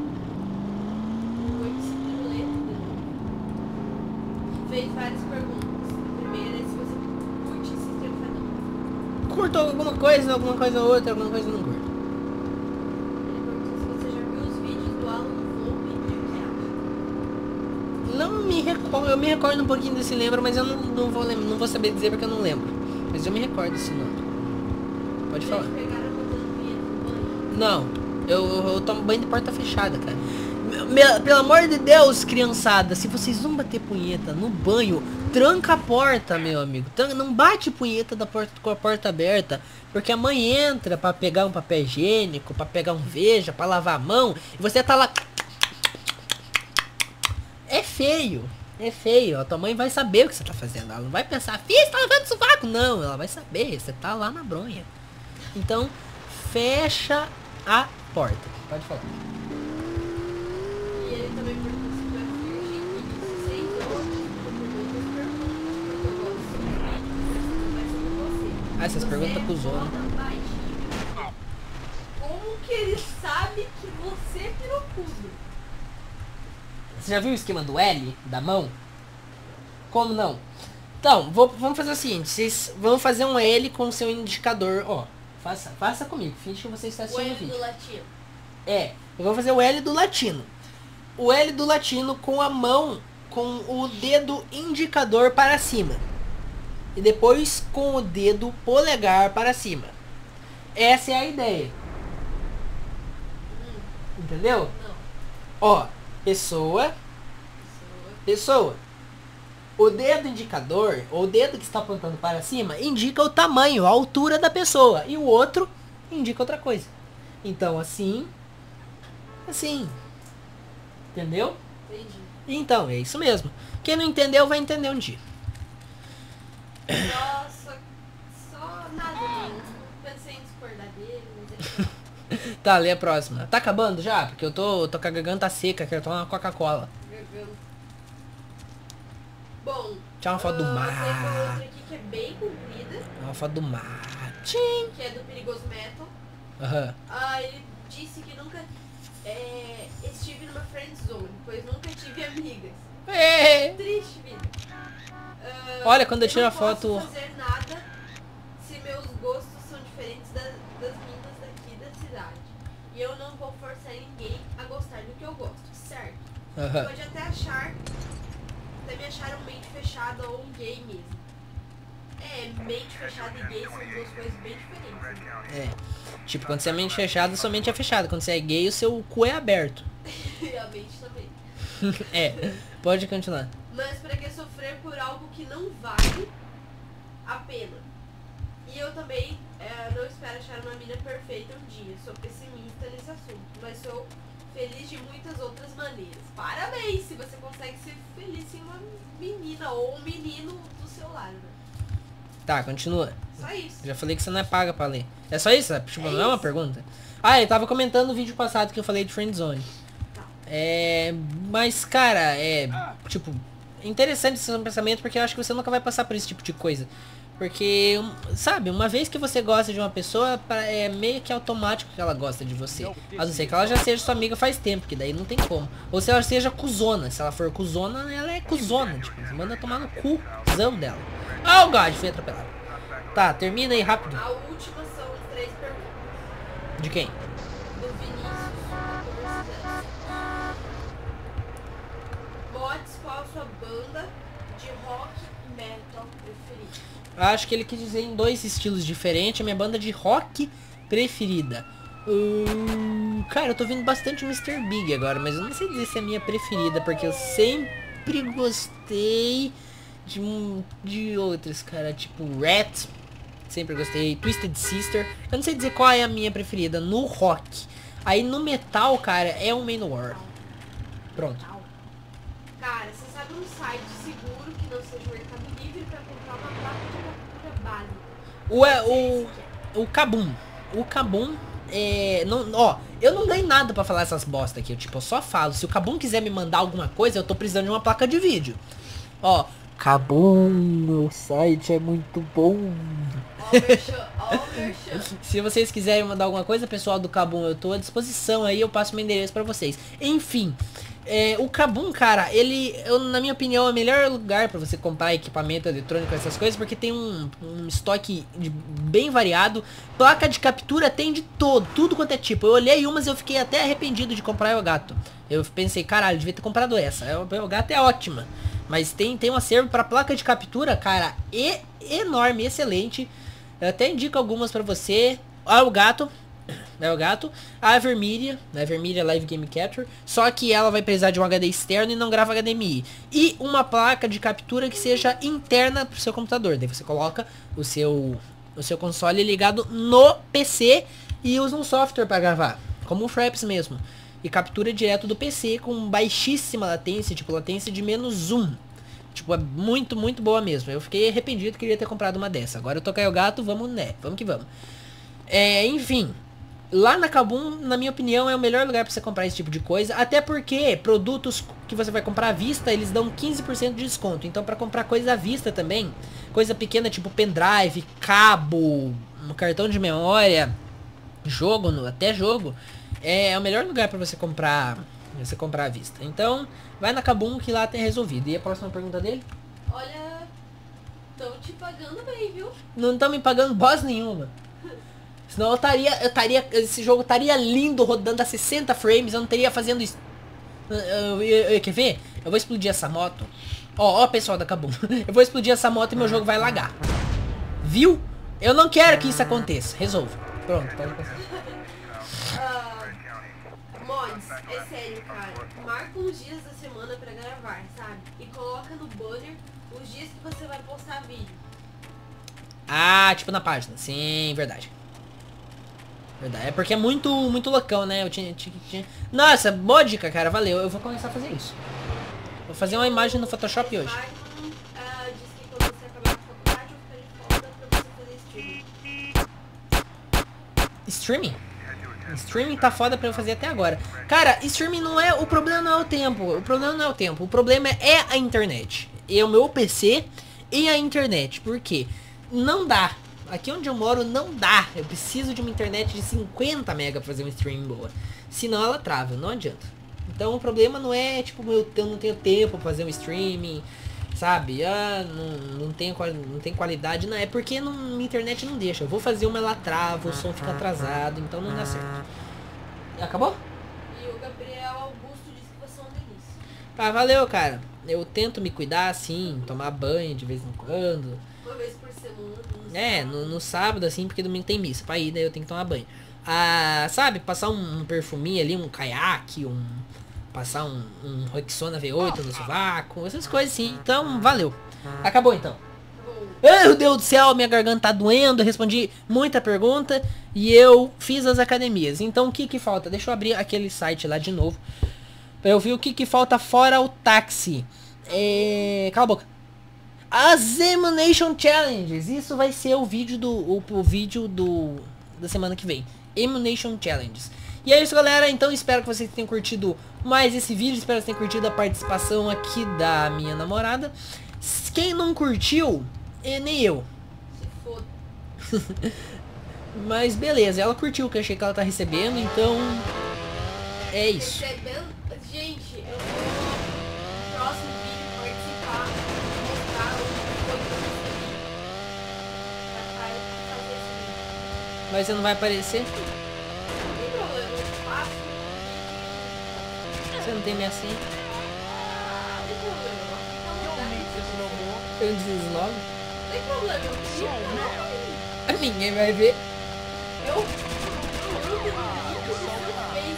Fez várias perguntas. A primeira é se você curte sistema fadão. Curto alguma coisa, alguma coisa ou outra, alguma coisa eu não curto. Ele perguntou se você já viu os vídeos do Alan Volpe e o que acha. Não me recordo, eu me recordo um pouquinho desse lembro, mas eu não, não, vou, não vou saber dizer porque eu não lembro. Mas eu me recordo desse nome. Pode falar. Vocês pegaram botando vinheta no banho? Não, eu, eu, eu tomo banho de porta fechada, cara. Me, pelo amor de Deus, criançada, se vocês vão bater punheta no banho, tranca a porta, meu amigo. Tranca, não bate punheta da porta, com a porta aberta, porque a mãe entra pra pegar um papel higiênico, pra pegar um veja, pra lavar a mão, e você tá lá... É feio, é feio. A tua mãe vai saber o que você tá fazendo. Ela não vai pensar, filho, você tá lavando sovaco. Não, ela vai saber, você tá lá na bronha. Então, fecha a porta. Pode falar. E ele também perguntou se tu é virgem e disse seis anos. Eu pergunto as perguntas, porque eu gosto de vídeo, mas sobre você. Ah, essas Você perguntas é acusou, né? foda baixinho. Como que ele sabe que você é pirocudo? Você já viu o esquema do L, da mão? Como não? Então, vou, vamos fazer o seguinte. Vocês vão fazer um L com o seu indicador. Ó, faça, faça comigo. Finge que você está O assistindo o L do vídeo. latino. É, eu vou fazer o L do latino. O L do latino com a mão, com o dedo indicador para cima. E depois com o dedo polegar para cima. Essa é a ideia. Entendeu? Não. Ó, pessoa, pessoa. O dedo indicador, ou o dedo que está apontando para cima, indica o tamanho, a altura da pessoa. E o outro indica outra coisa. Então, assim, assim. Entendeu? Entendi. Então, é isso mesmo. Quem não entendeu, vai entender um dia. Só, só, só nada mesmo. Pensei em discordar dele, mas é Tá, lê a próxima. Tá acabando já? Porque eu tô, tô com a garganta seca, quero tomar uma Coca-Cola. garganta. Bom, Tchau, uma foto do ah, mar. tem uma outra aqui que é bem comprida, Uma foto do mar. Tchim. que é do Perigoso Metal. Aham. Ah, ele disse que nunca é, estive numa friend zone, pois nunca tive amigas. É. Triste vida. Ah, Olha, quando eu tiro a não foto- posso fazer nada se meus gostos são diferentes da- das meninas daqui da cidade. E eu não vou forçar ninguém a gostar do que eu gosto, certo? Aham. Pode até achar, até me achar um mente fechada ou um gay mesmo. É, mente fechada e gay são duas coisas bem diferentes. Né? É. Tipo, quando você é mente fechada, sua mente é fechada. Quando você é gay, o seu cu é aberto. E a mente também. É. Pode continuar. Mas pra que sofrer por algo que não vale a pena? E eu também é, não espero achar uma mina perfeita um dia. Sou pessimista nesse assunto, mas sou feliz de muitas outras maneiras. Parabéns se você consegue ser feliz sem uma menina ou um menino do seu lado, né? Tá, continua. Só isso. Já falei que você não é paga pra ler. É só isso? Tipo, É não é uma isso. pergunta? Ah, ele tava comentando no vídeo passado que eu falei de Friendzone. Tá. É... Mas, cara, é... Tipo, interessante esse seu pensamento porque eu acho que você nunca vai passar por esse tipo de coisa. Porque, um, sabe, uma vez que você gosta de uma pessoa, pra- é meio que automático que ela gosta de você. A não ser que ela já seja sua amiga faz tempo, que daí não tem como. Ou se ela seja cuzona. Se ela for cuzona, ela é cuzona. Tipo, você manda tomar no cuzão dela. Ah, o God, fui atropelado. Tá, termina aí rápido. A última são três perguntas. De quem? Do Vinícius, catorze anos. Mods, qual a sua banda de rock e metal preferida? Acho que ele quis dizer em dois estilos diferentes. A minha banda de rock preferida. Hum, cara, eu tô vendo bastante mister Big agora, mas eu não sei dizer se é a minha preferida, porque eu sempre gostei de, um- de outras, cara, tipo Rat. Sempre gostei. Twisted Sister. Eu não sei dizer qual é a minha preferida no rock. Aí no metal, cara, é o Manowar. Pronto. Metal. Cara, você sabe um site seguro que não seja o Mercado Livre pra comprar uma placa de captura básica? O, é, o, o Kabum. O Kabum é... Não, ó, eu não ganho nada pra falar essas bosta aqui. Eu, tipo, eu só falo. Se o Kabum quiser me mandar alguma coisa, eu tô precisando de uma placa de vídeo. Ó, Kabum, o site é muito bom. Ó o merchan, ó o merchan. Se vocês quiserem mandar alguma coisa, pessoal do Kabum, eu tô à disposição aí, eu passo meu endereço pra vocês. Enfim, é, o Kabum, cara, ele, eu, na minha opinião, é o melhor lugar pra você comprar equipamento eletrônico, essas coisas, porque tem um, um estoque de- bem variado. Placa de captura tem de todo, tudo quanto é tipo. Eu olhei umas e eu fiquei até arrependido de comprar a Elgato. Eu pensei, caralho, devia ter comprado essa. A Elgato é ótima. Mas tem, tem um acervo pra placa de captura, cara, e, enorme, excelente. Eu até indico algumas pra você. Ah, o gato. É o gato. A Evermedia. A Evermedia Live Game Capture. Só que ela vai precisar de um H D externo e não grava H D M I. E uma placa de captura que seja interna pro seu computador. Daí você coloca o seu, o seu console ligado no P C e usa um software pra gravar. Como o Fraps mesmo. E captura direto do P C com baixíssima latência. Tipo, latência de menos um. Tipo, é muito, muito boa mesmo. Eu fiquei arrependido, queria ter comprado uma dessa. Agora eu tô com o gato, vamos, né? Vamos que vamos. É, enfim. Lá na Kabum, na minha opinião, é o melhor lugar pra você comprar esse tipo de coisa. Até porque produtos que você vai comprar à vista, eles dão quinze por cento de desconto. Então, pra comprar coisa à vista também, coisa pequena tipo pendrive, cabo, um cartão de memória, jogo, no- até jogo, é o melhor lugar pra você comprar, você comprar à vista. Então, vai na Kabum que lá tem resolvido. E a próxima pergunta dele? Olha, estão te pagando bem, viu? Não estão me pagando bosta nenhuma. Senão eu estaria, eu estaria, esse jogo estaria lindo rodando a sessenta frames, eu não teria fazendo isso. Eu, eu, eu, quer ver? Eu vou explodir essa moto. Ó, ó, pessoal da Kabum. Eu vou explodir essa moto e meu jogo vai lagar. Viu? Eu não quero que isso aconteça. Resolva. Pronto, pode passar. Uh, mods, é sério, cara. Marca uns dias da semana pra gravar, sabe? E coloca no banner os dias que você vai postar vídeo. Ah, tipo na página. Sim, verdade. Verdade. É porque é muito, muito loucão, né? Eu tinha, tinha, tinha... Nossa, boa dica, cara. Valeu. Eu vou começar a fazer isso. Vou fazer uma imagem no Photoshop hoje. Uh, diz que quando você acabar a faculdade, eu ficar de folga pra você fazer streaming. Streaming? Streaming tá foda pra eu fazer até agora. Cara, streaming não é... O problema não é o tempo. O problema não é o tempo. O problema é a internet. E o meu P C e a internet. Por quê? Não dá. Aqui onde eu moro não dá. Eu preciso de uma internet de cinquenta mega pra fazer um streaming boa. Senão ela trava. Não adianta. Então o problema não é, tipo, eu, eu não tenho tempo pra fazer um streaming, sabe? Ah, não, não, tem, não tem qualidade. Não, é porque não, minha internet não deixa. Eu vou fazer uma, ela trava, o som fica atrasado, então não dá certo. Acabou? E o Gabriel Augusto disse que você é um delícia. Ah, valeu, cara. Eu tento me cuidar, assim, tomar banho de vez em quando. Uma vez por semana. No é, no, no sábado, assim, porque domingo tem missa. Pra ir, daí eu tenho que tomar banho. Ah, sabe, passar um, um perfuminho ali, um caiaque, um... Passar um, um Rexona V oito no sovaco, essas coisas assim. Então, valeu. Acabou então. Ai, meu Deus do céu, minha garganta tá doendo. Eu respondi muita pergunta e eu fiz as academias. Então, o que que falta? Deixa eu abrir aquele site lá de novo pra eu ver o que que falta fora o táxi. É... Cala a boca. As Emunation Challenges. Isso vai ser o vídeo do o, o vídeo do da semana que vem. Emunation Challenges. E é isso, galera. Então espero que vocês tenham curtido mais esse vídeo. Espero que vocês tenham curtido a participação aqui da minha namorada. Quem não curtiu, é nem eu. Se foda. Mas beleza, ela curtiu o que eu achei que ela tá recebendo. Então é isso. Recebendo... Gente, eu vou no próximo vídeo participar, mostrar o que foi que eu recebi. Pra fazer esse vídeo. Mas você não vai aparecer? Você não tem minha senha? Eu desisto logo. Não tem problema, eu queria. Ninguém vai ver. Eu? Eu não tenho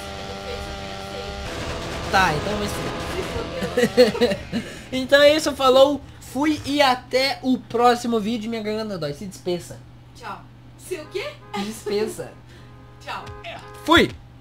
Tá, então vai ser. Então é isso, falou. Fui e até o próximo vídeo. Minha garganta dói. Se despeça. Tchau. Se o quê? Despeça. Tchau. Fui.